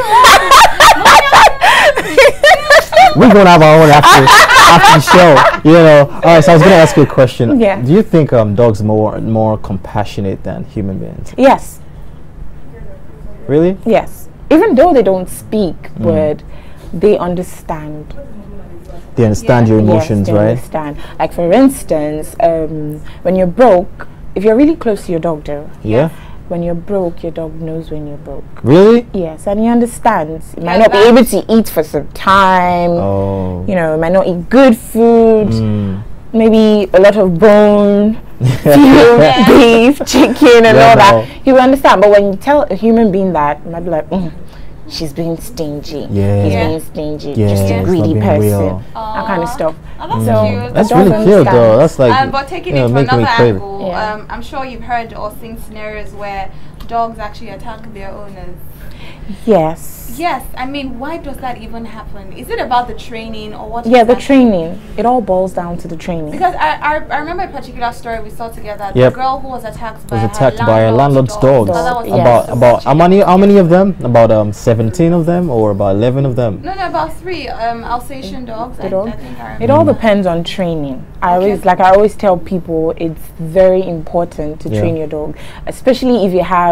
it right. We're gonna have our own after after the show, you know. All right, so I was gonna ask you a question. Yeah. Do you think um dogs are more more compassionate than human beings? Yes. Really? Yes. Even though they don't speak, Mm. but they understand. They understand yeah. your emotions, yes, they right? Understand. Like for instance, um, when you're broke, if you're really close to your dog, though. Yeah. When you're broke, your dog knows when you're broke. Really? Yes, and he understands. He yeah, might not be able to eat for some time. Oh. You know, might not eat good food. Mm. Maybe a lot of bone, yeah. beef, chicken, and yeah, all no. that. He will understand. But when you tell a human being that, he might be like, mm, she's being stingy. Yeah. He's yeah. being stingy. Yeah, just a greedy person. Aww. That kind of stuff. Oh, that's so cute. That's the really dog cute, understands. though. That's like, um, but taking you know, it to making another me crave. angle, Yeah. um, I'm sure you've heard or seen scenarios where dogs actually attack their owners. Yes. Yes, I mean, why does that even happen? Is it about the training or what? Yeah, the exactly? training. It all boils down to the training. Because I, I, I remember a particular story we saw together. Yep. The girl who was attacked by was attacked her by a landlord's dog. dog. dog. Yes. About about how many how many of them? About um seventeen of them or about eleven of them? No, no, about three um Alsatian dogs. The I, dog? I think I remember. It all depends on training. I Okay. always like I always tell people it's very important to Yeah. train your dog, especially if you have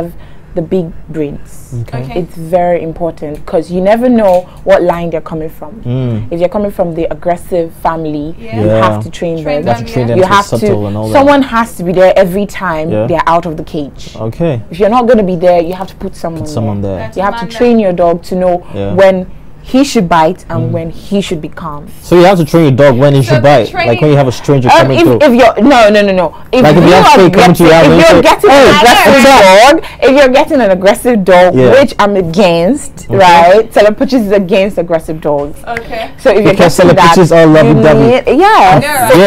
the big breeds. Okay. Okay. It's very important because you never know what line they're coming from. Mm. If you're coming from the aggressive family, Yeah. you Yeah. have to train, Train them. them, You have to train yeah. them You to have subtle and all to. that. Someone has to be there every time Yeah. they're out of the cage. Okay. If you're not going to be there, you have to put someone. Put someone there. there. You have to train your dog to know Yeah. when he should bite and when he should be calm. So you have to train your dog when he So should the bite, training- like when you have a stranger Um, coming if, through. if you're no no no no if Like if you you have are straight coming to getting, your house and if you you're say, getting "Hey, an aggressive dog, if you're getting an aggressive dog, Yeah. which I'm against, Okay. right? Seller Pooches is against aggressive dogs. Okay. So if you're Because getting Seller that, Pooches are you lovey-dovey. need- yes.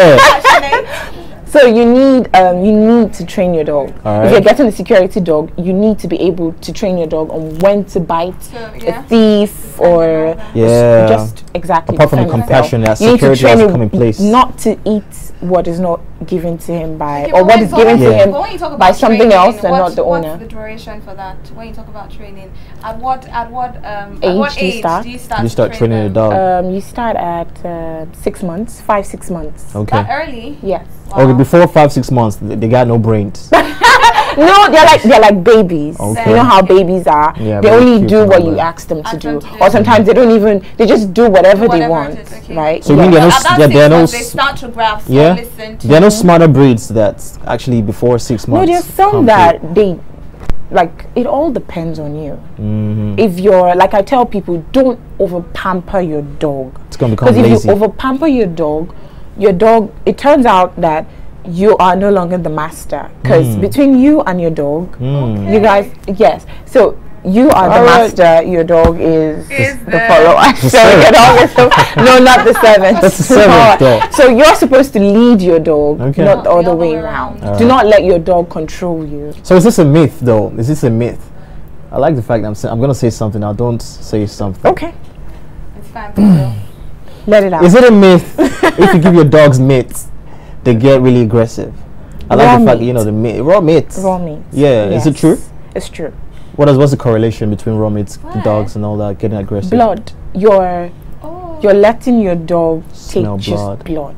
Yeah. So you need um, you need to train your dog. All If right. you're getting a security dog, you need to be able to train your dog on when to bite yeah. a thief or Yeah. just exactly. Apart from the defend compassion, himself. that You need to security train has to him come in place. not to eat what is not given to him by Okay, or but what when- is but given when- to him but when you talk by about something training, else and what- not the owner. What's the duration for that? When you talk about training, at what at what um at Age what do you age start? do you start? You to start train training your them? dog. Um, you start at uh, six months, five six months. Okay. That early? Yes. Okay, before five six months, they, they got no brains. No, they're like they're like babies. Okay. You know how babies are. Yeah, they very only cute do and what all you that. ask them to Ask do, them to do. or sometimes they don't even. They just do whatever, they whatever want, it is, okay. right? So you mean there are no, At that there, six there are no, months, they s- start to grasp. yeah, Listen to there are no you. smarter breeds that actually before six No, months. there's some come that through. they like. It all depends on you. Mhm. If you're like I tell people, don't over pamper your dog. It's gonna become Because if lazy. you over pamper your dog, your dog, it turns out that you are no longer the master. Because Mm. between you and your dog, Mm. you guys, yes. So you are the All right. master. Your dog is, Is the, the- follower. The So your servant. dog is the, no, not the servant. That's the servant dog. So you're supposed to lead your dog, Okay. not the Not the other other way way around. around. Do not let your dog control you. So is this a myth, though? Is this a myth? I like the fact that I'm saying I'm gonna say something. Now don't say something. Okay, It's fine. Pedro. let it out. Is it a myth if you give your dogs meat, they get really aggressive? I like Raw the fact that, meat. you know the meat, raw meat. Raw meat. Yeah, is it Yes. true? It's true. What is what's the correlation between raw meat, Why? dogs, and all that getting aggressive? Blood. You're Oh. you're letting your dog take Smell just blood. blood.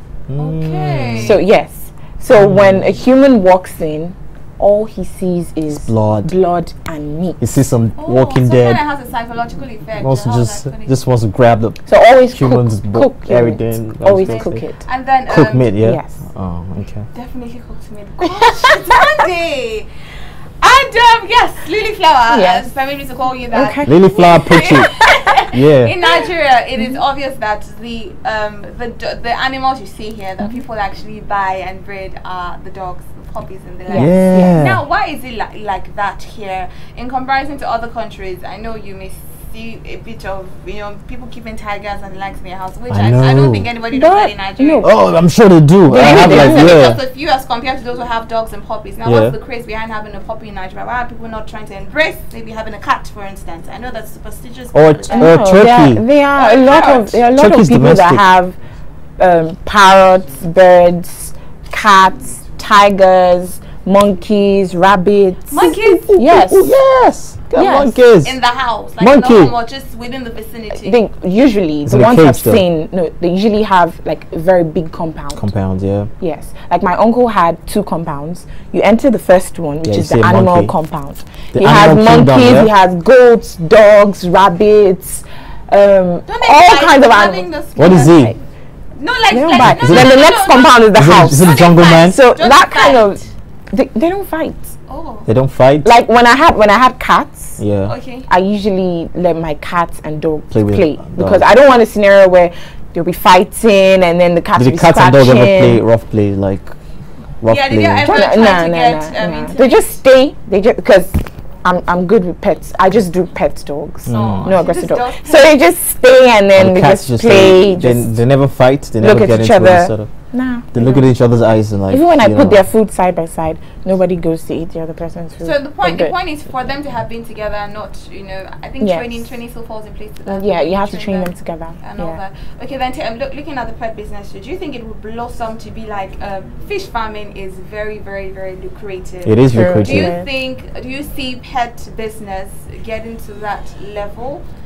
Okay. So yes. So when a human walks in, all he sees is blood. blood and meat. You see some Oh, Walking so Dead. kind of has a psychological effect. Wants to How just that's gonna- just wants to grab the So always humans, cook, bo- cook your everything. meat. I was Always gonna cook say. it. And then Cook um, meat, yeah. Yes. Oh, okay. Definitely cooked meat. Gosh, Sunday. And um, yes, Lily Flower. Yes. Yes. Permit me to call you that. Okay. Lily flower poochie. Yeah. In Nigeria, it is obvious that the um the do- the animals you see here that people actually buy and breed are the dogs, the puppies, and the Yes. lambs. Yeah. Now, why is it li- like that here in comparison to other countries? I know you may see a bit of, you know, people keeping tigers and the likes in your house, which I I, I, know. don't think anybody does But that in Nigeria. no. Oh, I'm sure they do. I They have do. like It's yeah. just a few as compared to those who have dogs and puppies. Now, Yeah. what's the craze behind having a puppy in Nigeria? Why are people not trying to embrace maybe having a cat, for instance? I know that's superstitious. Or but t- I- or No, there are, turkey. there are Or a lot parrot. of there are a lot Turkey's of people domestic. that have um, parrots, birds, cats, tigers, monkeys, rabbits. Monkeys? Yes. Oh, yes. Got Yes. monkeys. in the house, like Monkey. no more, just within the vicinity. They usually It's the in a ones cage I've though. seen. No, they usually have like a very big compound. Compounds, yeah. Yes, like my uncle had two compounds. You enter the first one, which Yeah, you is see the a animal monkey. compound. The he has animal kingdom, monkeys, yeah? he has goats, dogs, rabbits, um, Don't they all like kinds of having animals. the What is smell? he? No, like, They don't like fight. no, Then no, the no, next no, compound is the Is it, house. is it Don't a they jungle fight? man? So Don't that they kind of fight? they, they don't fight. Oh, They don't fight? Like when I had when I had cats, Yeah. okay. I usually let my cats and dogs Play play, with because dogs. I don't want a scenario where they'll be fighting and then the cats Did will the be cats and dogs ever play scratching. rough play, like rough Yeah, did play? you ever No, try no, to no, get no, um, no. into They just stay. They just because I'm I'm good with pets. I just do pet dogs. Mm. No You aggressive just dogs. don't So they just stay and then And they the just, cats just play. they, just they never fight. They look never at get each into other. it. Sort of. nah. They look at each other's eyes and like. Even when I you put know. their food side by side, nobody goes to eat the other person's food. So the point, They're the good. point is for them to have been together and not, you know, I think Yes. training, training still falls in place to that. Yeah, you have to train them together. and all Yeah. that. Okay, then t- um, look, looking at the pet business, do you think it would blossom to be like um, fish farming is very, very, very lucrative? It is True. lucrative. Do you Yeah. think? Do you see pet business getting to that level?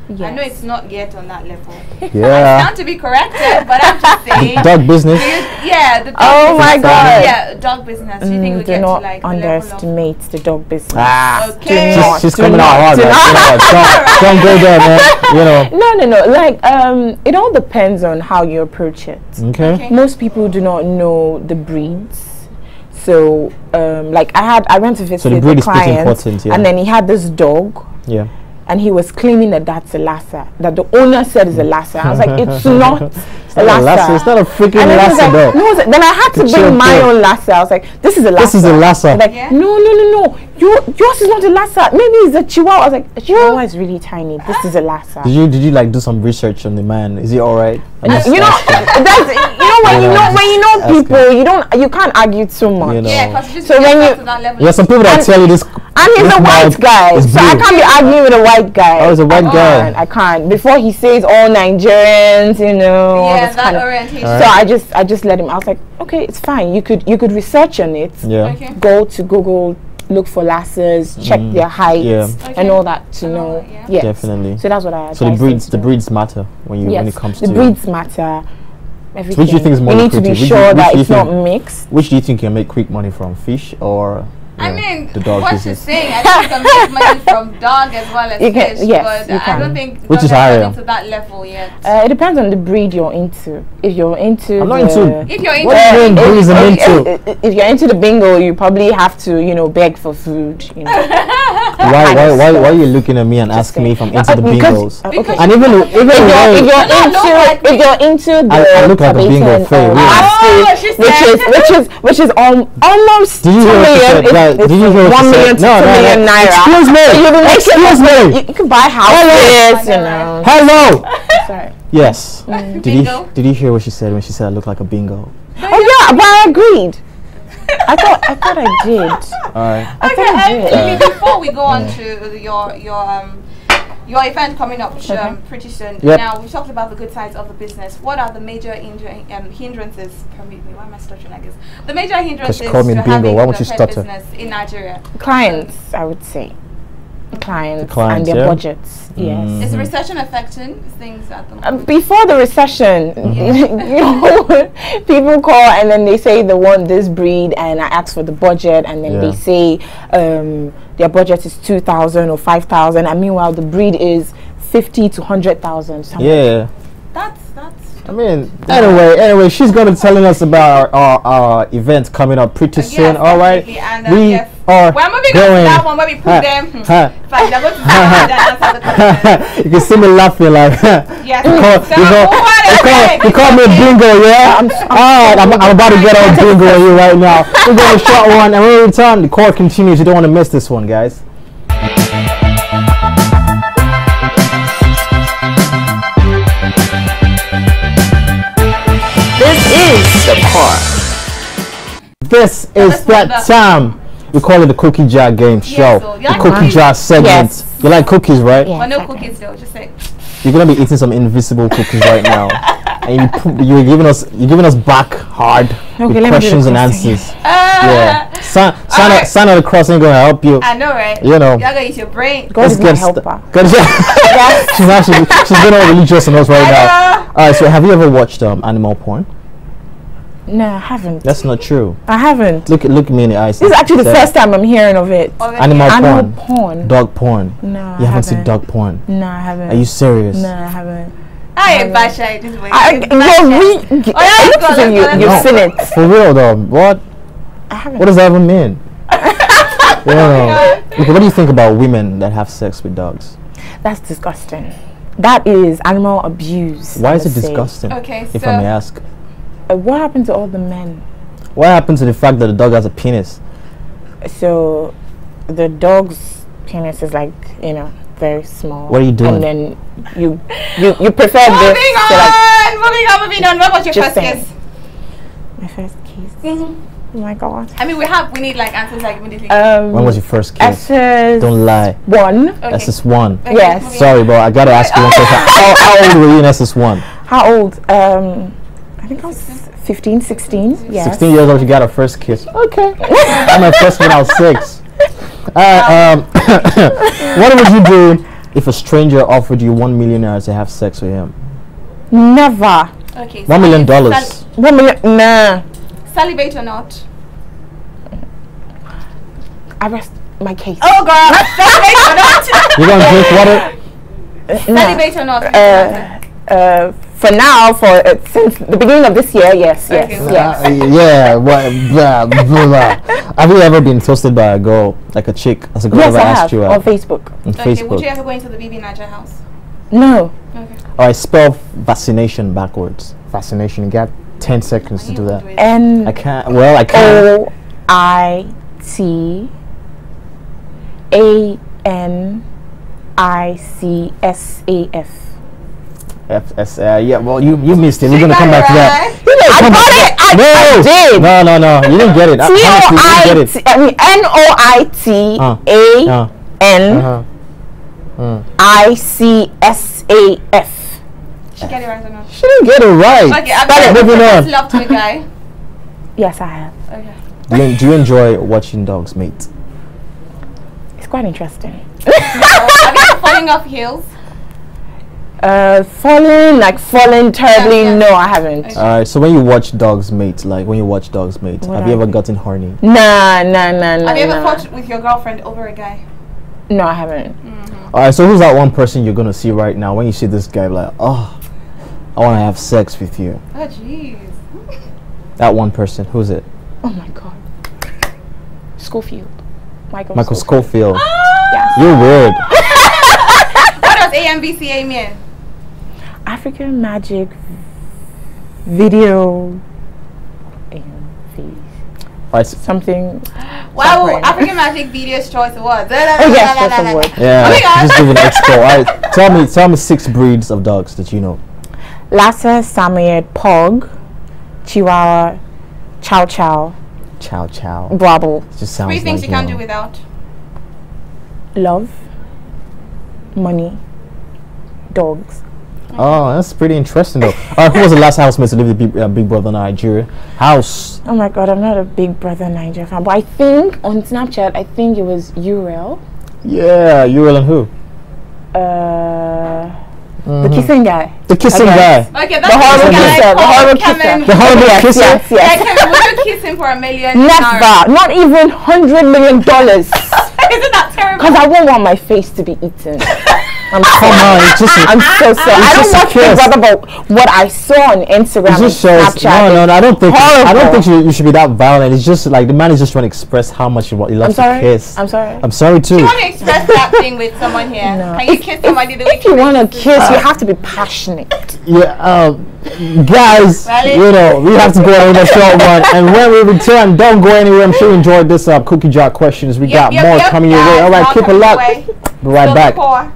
Yes. I know it's not yet on that level. Yeah. It's not to be corrected, but I'm just saying. The dog business. You, yeah, the dog Oh business. my God. Yeah, dog business. Do you think Mm, we do get not to like underestimate the dog business. Ah, okay. She's, she's coming out hard. Right? You know, don't, don't go there, man. You know. No, no, no. Like, um, it all depends on how you approach it. Okay. okay. Most people do not know the breeds. So, um, like, I had, I went to visit so the breed the is pretty client, important, yeah. and then he had this dog. Yeah. And he was claiming that that's a Lhasa, that the owner said is a Lhasa. I was like, it's not it's a not Lhasa. It's not a freaking and Lhasa, like, though. No, then I had to It's bring my thing. own Lhasa. I was like, this is a Lhasa. This is a Lhasa. Like, yeah. no, no, no, no. Your, yours is not a Lhasa. Maybe it's a Chihuahua. I was like, a Chihuahua is really tiny. This is a Lhasa. Did you did you like do some research on the man? Is he all right? Uh, you know, that's, you know when you know when you know people, you don't you can't argue too much. You know. Yeah, because just so when you to that level. Yeah, some people that tell you this. And he's a white guy, so I can't be arguing with a white guy. Oh, he's a white I guy. Can't, I can't. Before he says all Nigerians, you know. Yeah, this that kind of, orientation. So I just I just let him. I was like, okay, it's fine. You could you could research on it. Yeah. Okay. Go to Google, look for Lhasas, check Mm. their heights Yeah. Okay. and all that to know. That, yeah. Yes. Definitely. So that's what I. So the advise breeds them the to. breeds matter when you Yes, when it comes the to breeds matter. Everything. So which do you think is more You need to be lucrative? Which sure do you- that which it's do you not think- mixed. Which do you think you can make quick money from, fish or? I know, mean, the dog what business? she's saying, I think you can make money from dog as well as You can- fish, yes, but you I can. don't think Which dog is has higher? gotten to that level yet. Uh, it depends on the breed you're into. If you're into, I'm not the into. If you're into What do you mean the breeds I'm if, into? if, if you're into the bingo, you probably have to, you know, beg for food. You know. Why why why why are you looking at me and asking me if I'm into Uh, the because- bingos? uh, okay. And even even If you're, if when you're No, no, into like if you're into the I- I look like a bingo Tibetan, fail, uh, really. Asti, Oh, she which said- is which is which is um, almost Did you two hear what she million. said? It's, Guys, it's did you hear what one she million said? to No, two no, million no. naira. Excuse me. So you can make Excuse it, me. You, you can buy houses, you know. Hello. Sorry. Yes. Did you Bingo. did you hear what she said when she said I look like a bingo? Oh yeah, but I agreed. I thought I thought I did. All right. I Okay, thought I and did. maybe before we go on to your your um your event coming up um, pretty soon. Yep. Now we've talked about the good sides of the business. What are the major inju- um, hindrances? Permit me. Why am I stuttering like this? The major hindrances called me to bingo. having Why won't the you pet stutter? business in Nigeria. Clients, I would say. Clients, clients, and their yeah? budgets. Yes. Is the recession affecting things at the Uh, moment? before the recession, you know, people call and then they say they want this breed, and I ask for the budget, and then Yeah. they say um, their budget is two thousand or five thousand, and meanwhile the breed is fifty to hundred thousand. Yeah. That's that's. I mean, anyway, anyway, she's gonna be telling us about our, our, our event coming up pretty soon. Yes, All right, definitely, and, uh, we yes. are We're moving going. on to that one where we put Ha, them. Hmm. ha. Fine, they're going to answer the question. You can see me laughing like. Yes. You call, So, you call, what you is call, it? you call me bingo, yeah? I'm, all right, I'm, I'm about to get all bingo on you right now. We're going to short one, and when we return, the call continues. You don't want to miss this one, guys. This is the car. This is that time. We call it the cookie jar game show. so you the like cookie cookies? jar segment. Yes. You like cookies, right? Yeah. Well, no cookies though. Just say. You're gonna be eating some invisible cookies right now, and you pu- you're giving us you're giving us back hard Okay, with let me do questions the and question. answers. Uh, Yeah, sign sign alright. out sign out the cross ain't gonna help you. I know, right? You know. You're gonna use your brain. God Let's is my get helper. sta- Good job. She's actually she's been all religious on us right I now. know. All right, so have you ever watched um animal porn? No, I haven't. That's not true. I haven't. Look look me in the eyes. This is actually the Say- first time I'm hearing of it. Already. Animal, Animal porn, porn. dog porn. No, You I haven't seen haven't. dog porn? No, I haven't. Are you serious? No, I haven't. I ain't bad shit this way. I, It's you're bad shit. re- Oh, yeah, let's go, so let's you, go, let's you've go. seen it. For real though, what? I haven't. What does that even mean? You know, okay, what do you think about women that have sex with dogs? That's disgusting. That is animal abuse. Why I is it would say. disgusting? Okay, If so I may ask. Uh, what happened to all the men? What happened to the fact that the dog has a penis? So, the dog's penis is like, you know, very small. What are you doing? And then you you, you prefer this moving to like on, moving on, moving on. What was your Just first saying. kiss? my first kiss. Mm-hmm. Oh my god. I mean, we have we need like answers like immediately. Um, When was your first kiss? S S Don't lie. one. Okay. S S one. Okay, yes. moving on. Sorry, but I gotta ask you one question. How, how old were you in S S one? How old? Um, I think I was fifteen, sixteen. Yes. sixteen years old, you got a first kiss. Okay. I'm my first when I was six. Uh, um, what would you do If a stranger offered you one million dollars to have sex with him, Never. Okay. one million dollars. Sal One million. Nah. salivate or not? I rest my case. Oh girl, salivate or not? You gonna drink water? Salivate or not? Uh, uh, for now, for uh, since the beginning of this year, yes, yes, Okay. yes. Uh, yeah. What? Blah, blah, blah. Have you ever been toasted by a girl, like a chick, as a girl Yes, ever I asked have you on out? Facebook. On Okay. Facebook. Would you ever go into the B B Niger house? No. Okay. All right. Spell vaccination backwards. Vaccination. You got ten seconds to do that. N I can't. Well, I can't. O I T A N I C S A F. F S. Uh, yeah. Well, you you missed it. We're She gonna got come it back to that. right. We're gonna I come got back to it. that. I, no, I did. no, no, no. You didn't get it. T O Honestly, you I didn't T. get it. I mean N O I T Uh, A uh, N uh-huh. Mm. I C S A F. She get it right or not? She didn't get it right. Okay. I've Spell it. never Moving on. love to a guy. Yes, I have. Okay. Do you, do you enjoy watching dogs mate? It's quite interesting. Have you ever falling off heels? Uh, falling like falling terribly. Yeah, yeah. No, I haven't. Okay. All right. So when you watch dogs mate, like when you watch dogs mate, What have you ever happened? gotten horny? Nah, nah, nah, nah. Have you ever nah. fought with your girlfriend over a guy? No, I haven't. All right. So who's that one person you're gonna see right now when you see this guy? Like, oh, I want to have sex with you. Oh jeez. Ah. That one person. Who's it? Oh my god. Schofield. Michael. Michael Schofield. Schofield. Yes. You're weird. What does A M V C A mean? African Magic Video. A M V. All right. Something. Wow, Right. African Magic Video's Choice Awards. Oh yes, that's a word. Yeah. Oh my God. Just give an expo. All right. Tell me, tell me six breeds of dogs that you know. Lhasa, Samoyed, Pug, Chihuahua, Chow Chow, Chow chow. Bravo. It just sounds Three things like, you can't know. do without. Love, money, dogs. Oh, that's pretty interesting though. All right, who was the last housemate to leave the Big, uh, Big Brother Nigeria house? Oh my god, I'm not a Big Brother Niger fan, but I think on Snapchat, I think it was Uriel. Yeah, you and who? Uh, Mhm. the kissing guy. The kissing Okay. guy. Okay, The that's horrible guy kisser. The called horrible Kevin. kisser. The horrible yes, kisser? Yes, Yeah, yes. Kevin, would you kiss him for a million? Never. Not even hundred million dollars. Isn't that terrible? Because I won't want my face to be eaten. I'm Come sorry. on, it's just a, I'm so sorry. It's I just don't a watch Big kiss. Brother, but what I saw on Instagram it and just shows. Snapchat. No, no, no. I don't think. I don't horrible. think you, you should be that violent. It's just like the man is just trying to express how much he, wa- he I'm loves to sorry. kiss. I'm sorry. I'm sorry too. You want to express that thing with someone here? No. Can you kiss somebody the way If you want to kiss? kiss, you have to be passionate. Yeah, um, guys, Well, it- you know, we have to go on a short one. And when we return, don't go anywhere. I'm sure you enjoyed this uh, cookie jar questions. We Yep, got yep, more yep, coming your way. guys, All right, more keep it coming your locked. way. Be right Spill the back. pour.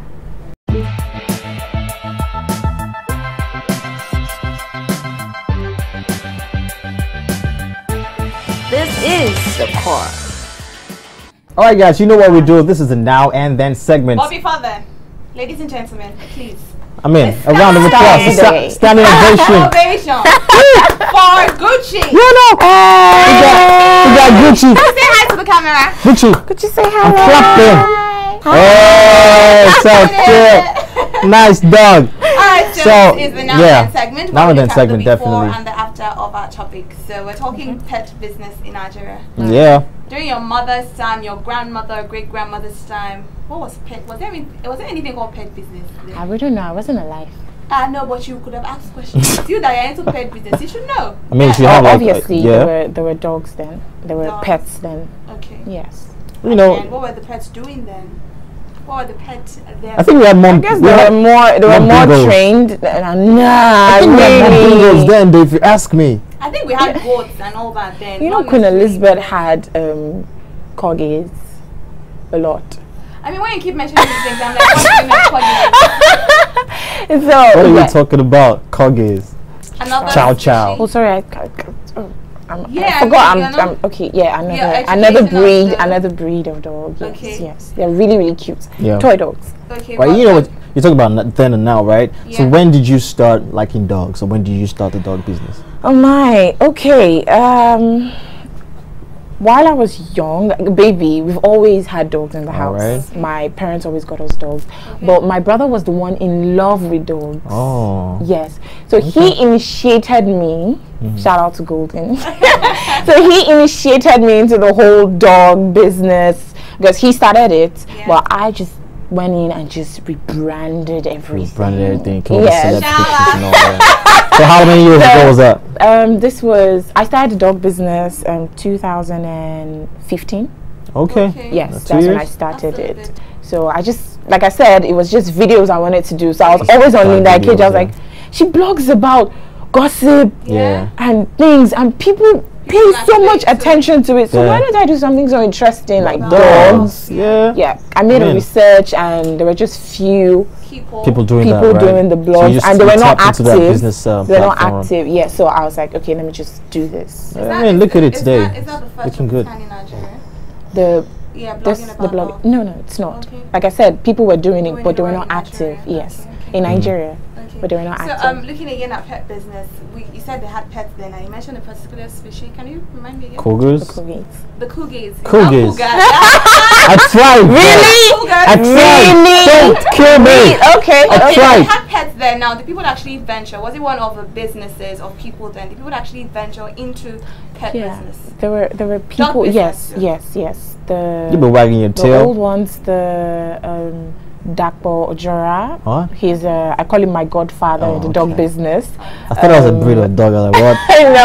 This is the car. All right, guys, you know what we do. This is the now and then segment. But before then, ladies and gentlemen, please. I mean, a round of applause. A sta- standing ovation. Ovation for Gucci. You know, we got, we got Gucci. Say hi to the camera. Gucci. Could you say hi? I'm clapping. Oh, so cute. Nice dog. Alright, so, So, this is the now yeah. and then segment. Now where and we then recap segment, the before definitely. and the after of our topic. So we're talking pet business in Nigeria. Yeah. During your mother's time, your grandmother, great grandmother's time, what was pet? Was there any, was there anything called pet business? I really don't know. I wasn't alive. Ah, no, but you could have asked questions. You that are into pet business, you should know. I mean, if you Oh, have like, obviously, uh, yeah. there were there were dogs then. There were Dogs. pets then. Okay. Yes. You know, And what were the pets doing then? What were the pets there? I think we had more. I guess we they had were more they were more more beagles. trained. Than, uh, nah, I think we had more really. beagles then, though, if you ask me. I think we had goats and all that then. You know, not Queen necessarily- Elizabeth had um, corgis a lot. I mean, when you keep mentioning these things, I'm like, what are you going to call you? So What are yeah. you talking about? Corgis. Another Chow chow. Oh, sorry, I, I, I, oh, I'm, Yeah, I forgot. you're I'm, not- I'm okay. Yeah, another Yeah, another education of breed, the- another breed of dog. Yes, Okay. yes, they're really really cute. Yeah. Toy dogs. Okay, Right, well, you know well, what you're talking about n- then and now, right? So Yeah. when did you start liking dogs, or when did you start the dog business? Oh my. Okay. Um. While I was young, like a baby, we've always had dogs in the house. Right. My parents always got us dogs. Okay. But my brother was the one in love with dogs. Oh. Yes. So okay. he initiated me. Mm-hmm. Shout out to Golden. So he initiated me into the whole dog business because he started it. Yeah. But I just went in and just rebranded everything. Rebranded everything. Yes. So how many years so, ago was that? Um, this was, I started the dog business um two thousand fifteen. Okay. okay. Yes, that's, that's when I started it. So I just, like I said, it was just videos I wanted to do. So I was always on Linda Cage. I was like, she blogs about gossip yeah. and things, and people pay so much attention to it. So yeah. why don't I do something so interesting like dogs? Yeah. Yeah. I made I mean, a research, and there were just few people, people doing people that, doing right? the blogs, so and they were not active. Business, uh, they were not active. Yeah. So I was like, okay, let me just do this. Yeah, I mean, look at it today. That, is that the first looking good. In Nigeria? The yeah, this, the blog. No, no, it's not. Okay. Like I said, people were doing it, but they were not active. Yes, okay, okay. in Nigeria. Okay. But they were not so, active. So, um, looking again at pet business, we, you said they had pets then, and you mentioned a particular species. Can you remind me again? Cougars. The cougars. The cougars. Cougars. I tried. Really? I tried. Really? Don't kill me. Okay. I okay. tried. They had pets then. Now, did people actually venture? Was it one of the businesses of people then? Did people actually venture into pet yeah. business? There were there were people. Yes, yes, yes. The you've been wagging your the tail. The old ones. The um, Dakpo Ojora. What? He's uh, I call him my godfather oh, in the okay. dog business. I thought um, I was a breed of dog. I was like, what?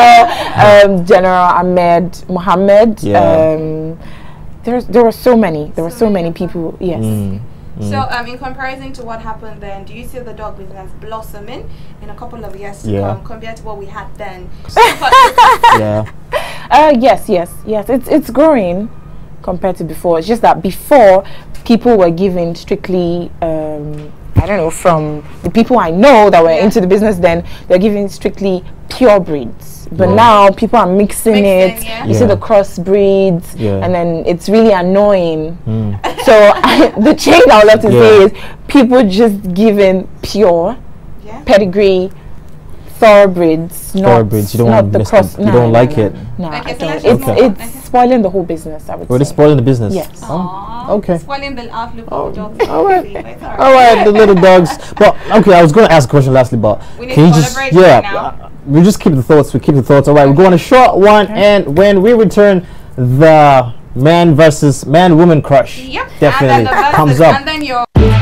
I know. Um, General Ahmed Mohammed. Yeah. Um, there's there were so many. There were so, so many people. Yes. Mm. Mm. So, um, in comparison to what happened then, do you see the dog business blossoming in a couple of years to yeah. come compared to what we had then? yeah. Uh, yes, yes, yes. It's it's growing compared to before. It's just that before people were given strictly, um, I don't know, from the people I know that were yeah. into the business then, they're giving strictly pure breeds. But yeah. now people are mixing, mixing it. Yeah. You yeah. see the cross breeds, yeah. and then it's really annoying. Mm. So I, the change I would love to yeah. say is people just giving pure yeah. pedigree thoroughbreds, not, thoroughbreds. You don't not want the cross. You No, don't no, like no. it. No, okay, I so don't. it's It's, okay. it's spoiling the whole business, I would We're say. spoiling the business. Yes. Oh, okay. Spoiling the outlook oh, of dogs. All right. All right, the little dogs. But okay, I was going to ask a question lastly, but we need can to you just right yeah, now. uh, we just keep the thoughts. We keep the thoughts. All right, we're going a short one, okay. and when we return, the man versus man woman crush yep. definitely the comes up. And then your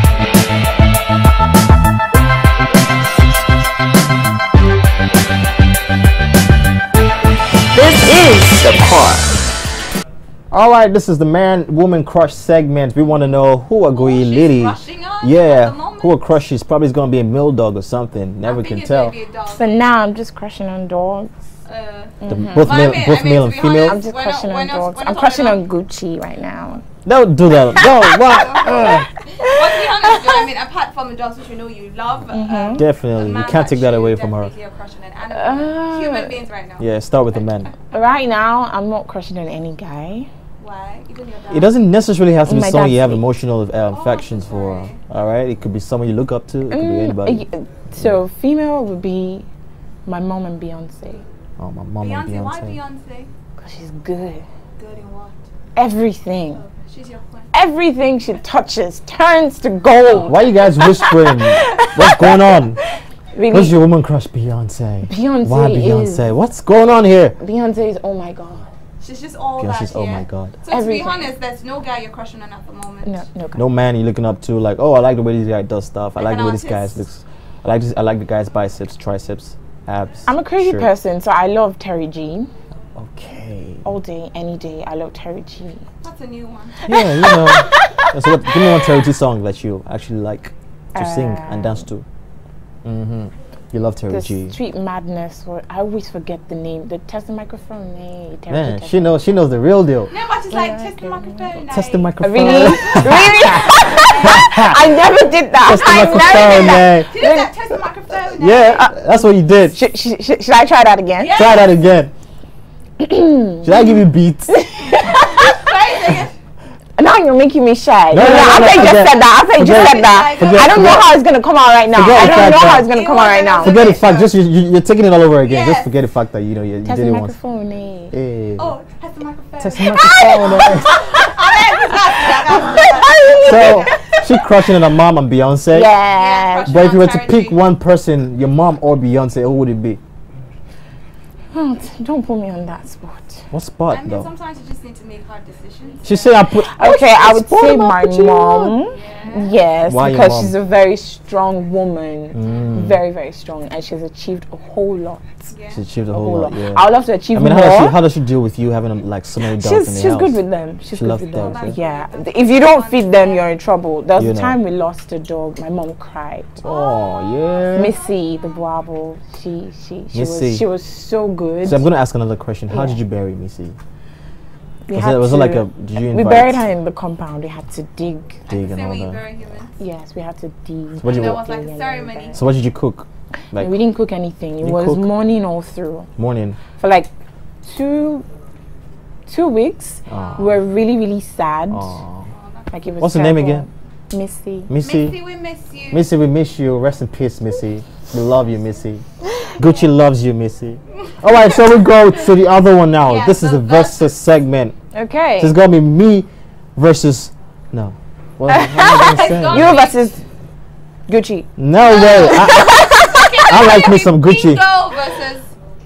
This is the part. All right, this is the man woman crush segment. We want to know who are going oh, lady. Yeah, who a crush is probably going to be a male dog or something. Never can tell. For now, I'm just crushing on dogs. Uh, the mm-hmm. both male, I mean, both I mean, male and female. I'm just we're crushing not, on not, dogs. not I'm crushing on Gucci right now. Don't do that. No, what? Uh. But to be honest, though, I mean, apart from the dogs which you know you love, mm-hmm. um, definitely, you can't take that away from her. Uh, human beings right now. Yeah, start with the men. Right now, I'm not crushing on any guy. Why? Even your dad? It doesn't necessarily have to be My someone you have sleep. emotional um, oh, affections for. All right, it could be someone you look up to. It could mm, be anybody. Uh, so female would be my mom and Beyonce. Oh, my mom Beyonce, and Beyonce. why Beyonce? Because she's good. Good in what? Everything. Oh, she's your queen. Everything she touches turns to gold. Why are you guys whispering? What's going on? Really? What's your woman crush, Beyonce? Beyonce. Why Beyonce? What's going on here? Beyonce is oh my god. She's just all Beyonce's that. oh yeah. my god. So Everything. to be honest, there's no guy you're crushing on at the moment. No, no guy. No man you're looking up to, like, oh, I like the way this guy does stuff. I Like like an the way this guy artist. looks. I like this. I like the guy's biceps, triceps, abs. I'm a crazy shirt. person, so I love Terry G. Okay. All day, any day, I love Terry G. That's a new one. Yeah, you know. So what, give me one Terry G song that you actually like to uh, sing and dance to. Mm-hmm. You love Terry the G. Street Madness. Or I always forget the name. The test the microphone. Hey, Terry Man, G, she knows. She knows the real deal. No, but it's like test the microphone. Test the microphone. Really? Really? I never did that. Test the I microphone, never Did you do that? Test the microphone. Yeah, uh, that's what you did. Should, should, should, should I try that again? Yes. Try that again. Should I give you beats? Now you're making me shy. No, No, no, no, no, after no, you just forget- said that, after you just forget- said that, forget- I don't know forget- how it's gonna come out right now. forget I the don't fact know that- how it's gonna come out right now. Forget the fact. Just you, you, you're taking it all over again. Yes. Just forget the fact that you know you, you Test did the it once. microphone. Eh. Hey. Oh, test the microphone. Test the microphone. So she crushing on her mom and Beyonce. Yeah. But if you were to pick one person, your mom or Beyonce, who would it be? Oh, don't put me on that spot. What spot I mean, though? sometimes you just need to make hard decisions. She said I put. Okay, I would What say am I my putting you mom. on? Yes, Why your because mom? she's a very strong woman, Mm. very very strong, and she's achieved a whole lot. She achieved a whole lot. Yeah. I would love to achieve I mean, more. how does she how does she deal with you having um, like so many dogs She's in the she's house? good with them. She's She good loves with them. dogs, Yeah. If you don't feed them, you're in trouble. There was You a know. time we lost a dog. My mom cried. Oh yeah. Missy the Bravo. She she she Missy. was she was so good. So I'm gonna ask another question. How Yeah. did you bury Missy? We Was had it, was it to- like a? Did you we invite? buried her in the compound. We had to dig. Dig and all we that. bury humans. Yes, we had to dig. So what, did There you, was like a ceremony. so what did you cook? Like we didn't cook anything. It You was cook? morning all through. morning. For like two two weeks. Aw. We were really really sad. Aw. Like it was What's her name terrible. again? Missy. Missy. Missy, we miss you. Missy, we miss you. Rest in peace, Missy. We love you, Missy. Gucci loves you, Missy. All right, so we go to the other one now. Yeah, this is the the versus segment. Okay. So it's gonna be me versus no. What, what am I gonna say? You versus Gucci. No way. I, I like me some Gucci. Bingo versus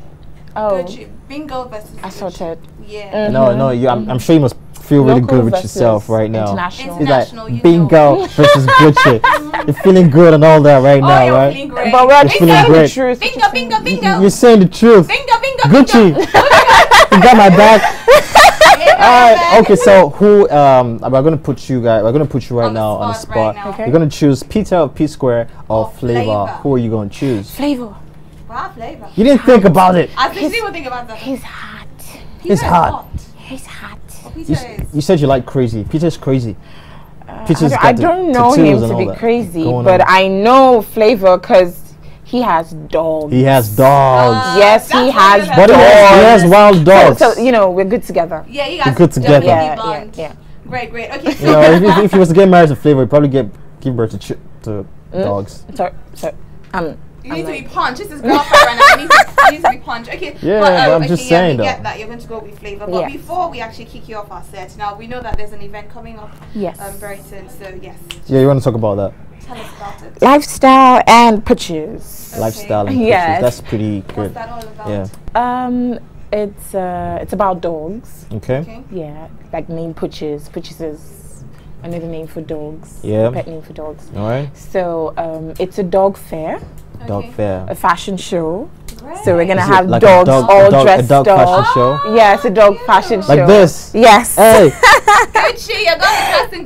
Oh. Gucci. Bingo versus I saw Gucci. it. Yeah. No, no, you. I'm, I'm sure you must feel really Local good with versus yourself right now. international. It's International, like you bingo know. versus Gucci. You're feeling good and all that right Oh, now, you're right? feeling great. But we're You're feeling saying the great. truth. Bingo, bingo, bingo. You're saying the truth. Bingo, bingo, Gucci, bingo. you got my back. Yeah, All right. back. Okay. So who? Um, we're gonna put you guys. We're gonna put you right On the now on the spot right spot. now. Okay. You're gonna choose Peter of P Square or Or Flavor. Flavor. Who are you gonna choose? Flavor. Wow, flavor. You didn't think about it. I literally didn't think about that. He's hot. Peter It's is hot. He's hot. Oh, You, Peter s- is. you said you like crazy. Peter's crazy. I Peter's don't, got I the don't know tattoos him and to all be that crazy, going but on. I know Flavor because he has dogs. He has dogs. Uh, yes, that's he what has it but he dogs. has, he has wild dogs. So, so you know we're good together. Yeah, you We're guys good together. definitely Yeah, yeah, bond. yeah. Great, great. Okay, you know, if, if, if he was to get married to Flavor, he'd probably get give birth to ch- to Mm. dogs. So, so um, you I'm need to like- be punched. This is girlfriend right now. You need to, you need to be punched. Okay. Yeah, but, um, but I'm okay, just yeah, saying we though. get that you're going to go with Flavor. But Yes. before we actually kick you off our set, now we know that there's an event coming up yes. um, very soon. So yes, Yeah, you want to talk about that? tell us about it. Lifestyle and pictures. Okay. Lifestyle and Yes. pictures. That's pretty What's good. that all about? Yeah. Um, it's uh, it's about dogs. Okay. Okay. Yeah, like name Pooches. Pooches is another name for dogs. Yeah. Pet name for dogs. All right. So um, it's a dog fair, Dog Okay. fair. a fashion show. Great. So we're gonna Is it have like a dogs dog- a all dog- a dressed dog up. fashion show? Yeah, it's a dog fashion show. Like this. Yes. Hey. Gucci, you're going to dress in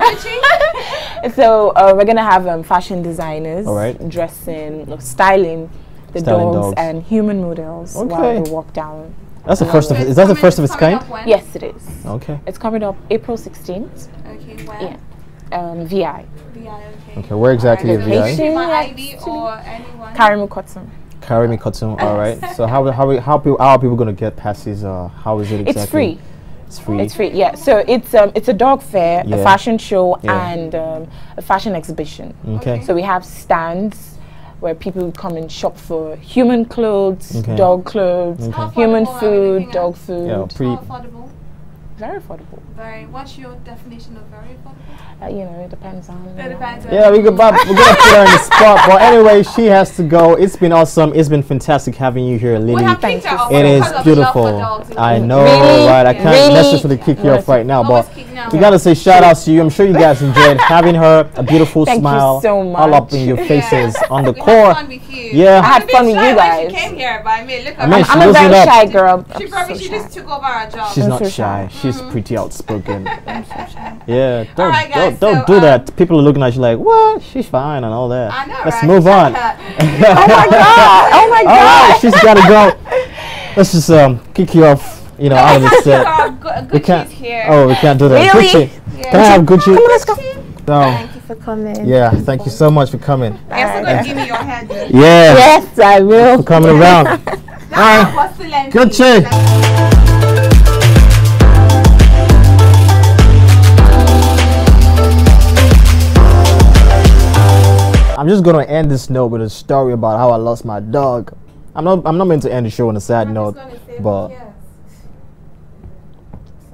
Gucci. So uh, we're gonna have um, fashion designers All right. dressing, or styling the Styling dogs, dogs. and human models Okay. while they walk down. That's the the first of. runway. Is that the Coming- first of its coming kind? up when? Yes, it is. Okay. It's coming up April sixteenth. Okay, when? Yeah. Um, V I. V I, okay. Okay. Where exactly Alright, is so V I? maybe my Actually, Ivy or anyone. Karimu Cotton. Carry Cotton. All right. So how how how people how are people gonna get passes? Uh, how is it exactly? It's free. It's free. It's free. Yeah. So it's um it's a dog fair, Yeah. a fashion show, Yeah. and um, a fashion exhibition. Okay. So we have stands where people come and shop for human clothes, Okay. dog clothes, Okay. How human affordable are we food, looking dog at? food. Yeah. Pretty. How affordable? Very affordable. Very. What's your definition of very affordable? Uh, you know, it depends on. It depends on- Yeah, we could, but we're gonna put her in the spot. But anyway, she has to go. It's been awesome. It's been fantastic having you here, Lily. We have kicked her off It is because of love for beautiful. dogs. I know, Really? right? I Yeah. can't Really? necessarily kick you off right now, Always but kick now. we gotta say shout outs to you. I'm sure you guys enjoyed having her. A beautiful Thank you smile, so all up much. in your Yeah. faces on the We had court. fun with you. Yeah. I had I'm a bit fun with shy you when guys. She came here, but I mean, look I at mean, her. she I'm a loosened very up. shy girl. She I'm probably so she shy. just took over our job. She's I'm not so shy. shy. She's pretty outspoken. Yeah, don't Alright, guys, don't, don't so, do um, that. People are looking at you like, what? She's fine and all that. I know, Let's right? move on. Oh my god! Oh my All god! right, she's gotta go. Let's just um kick you off, you know, out of the set. We can't. here. Oh, we can't do that. Really? Gucci. Yeah. Can I have Gucci? Come on, let's go. No. Thank you for coming. Yeah, thank you so much for coming. I guess I'm gonna give me your hand. then. Yeah, Yes, I will. for coming around. All right, What's the length? Gucci. I'm just gonna end this note with a story about how I lost my dog. I'm not. I'm not meant to end the show on a sad I'm note, just gonna say but yes.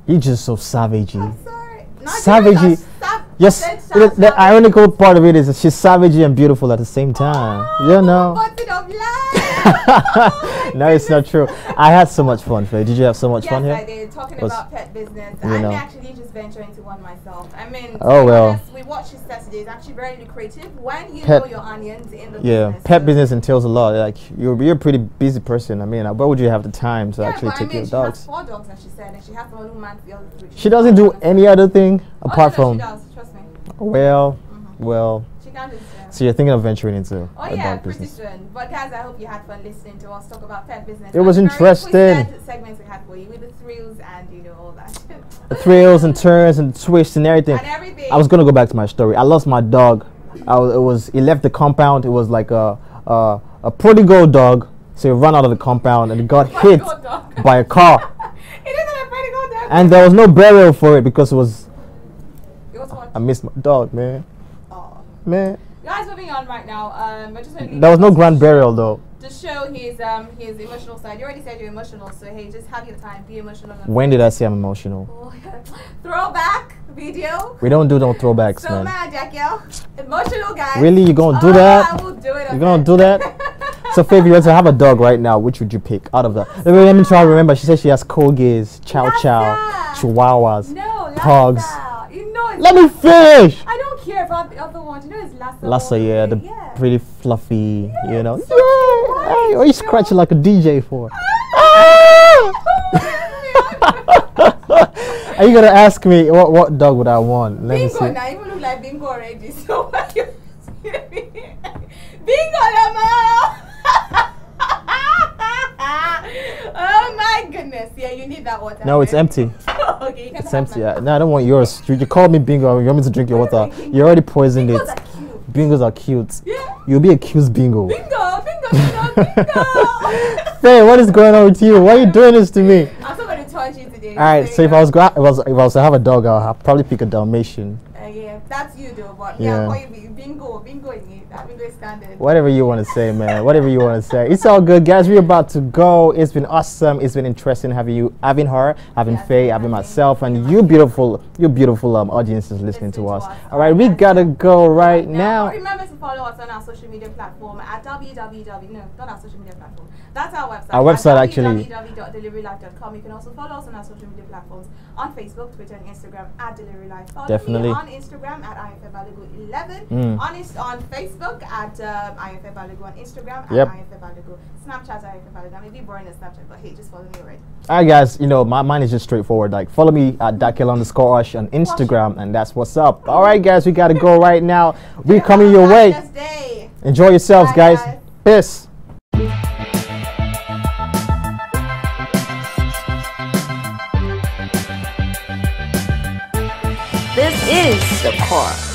You're just so savagey. I'm sorry. Savagey. Sav Yes, the, the ironical part of it is that she's savagey and beautiful at the same time. Oh, you know. oh No, it's not true. I had so much fun, Faye. Did you have so much yes, fun here? Yes, I did. Talking was, about pet business. You I'm know. actually just venturing into one myself. I mean, oh well. Honest, we watch this Saturday. It's actually very lucrative when you pet, know your onions in the yeah, business. pet so business entails a lot. Like you're, you're a pretty busy person. I mean, where would you have the time to yeah, actually but take I mean, care of she dogs? Has four dogs, as she said, and she has someone who mans the other three. She doesn't do any other thing apart oh, no, no, from. She does. Trust me. Well, mm-hmm. well. She can do. So you're thinking of venturing into oh, a yeah, dog pretty business? soon. But guys, I hope you had fun listening to us talk about pet business. It was and interesting. Very segments we had for you with the thrills and you know all that. The thrills and turns and twists and everything. And everything. I was gonna go back to my story. I lost my dog. I was, it was he left the compound. It was like a a, a prodigal dog. So he ran out of the compound and he got hit by a car. It isn't a prodigal dog. And there was no burial for it because it was. It was what? I missed my dog, man. Oh. Man. Guys, moving on right now. Um, I just want to There was no grand burial though. To show his um his emotional side. You already said you're emotional, so hey, just have your time. Be emotional. When did I say I'm emotional? Oh, yeah. Throwback video. We don't do no throwbacks, so man. mad, Jackie. Emotional guys. Really, you gonna do oh, that? I will do it. You gonna do that? So, Faye, if you were to have a dog right now, which would you pick out of that? Let me, let me try to remember. She said she has corgis, chow chow, chihuahuas, no, pugs. You know Let me finish. I don't care about the other ones. You know it's Lhasa. Lhasa, yeah, the yeah. pretty fluffy, yeah, you know. So yeah. Hey, what are you scratching like a D J for? Are you gonna ask me what what dog would I want? Let Bingo, me see. now even look like Bingo already. So what you Bingo, Lama. Oh my goodness! Yeah, you need that water. No, it's empty. Okay, you can it's empty. Yeah. No, I don't want yours. You, you called me bingo. You want me to drink your water? You already poisoned Bingos it. Are cute. Bingos are cute. Yeah. You'll be accused bingo. Bingo, bingo, bingo, bingo. Faye, what is going on with you? Why are you doing this to me? I'm so going to touch you today. All right. So if I was if I was if I was to have a dog, I'll have probably pick a Dalmatian. Uh, yeah, that's you though. But Yeah. yeah, I'll call you bingo, bingo in it. That bingo is standard. Whatever you want to say, man. Whatever you want to say. It's all good, guys. We're about to go. It's been awesome. It's been interesting having you, having her, having yes, Faye, having myself, and you beautiful, you beautiful um audiences listening Listen to, us. to us. All right, we gotta go right now. now. Remember to follow us on our social media platform at www. No, not our social media platform. That's our website. Our website actually. w w w dot delaru live dot com. You can also follow us on our social media platforms on Facebook, Twitter, and Instagram at DelarueLive. Follow Definitely. me on Instagram at I F F Balogu eleven. Mm. On is on Facebook at um, I F F Balogu. On Instagram yep. at I F F Balogu. Snapchat I F F Balogu. I may be boring on Snapchat, but hey, just follow me already. All right, guys. You know, my mine is just straightforward. Like, follow me at Dakel underscore Ush on Instagram, and that's what's up. All right, guys. We gotta go right now. We're yeah, coming your way. Day. Enjoy yourselves, Bye, guys. guys. Peace. This is the core.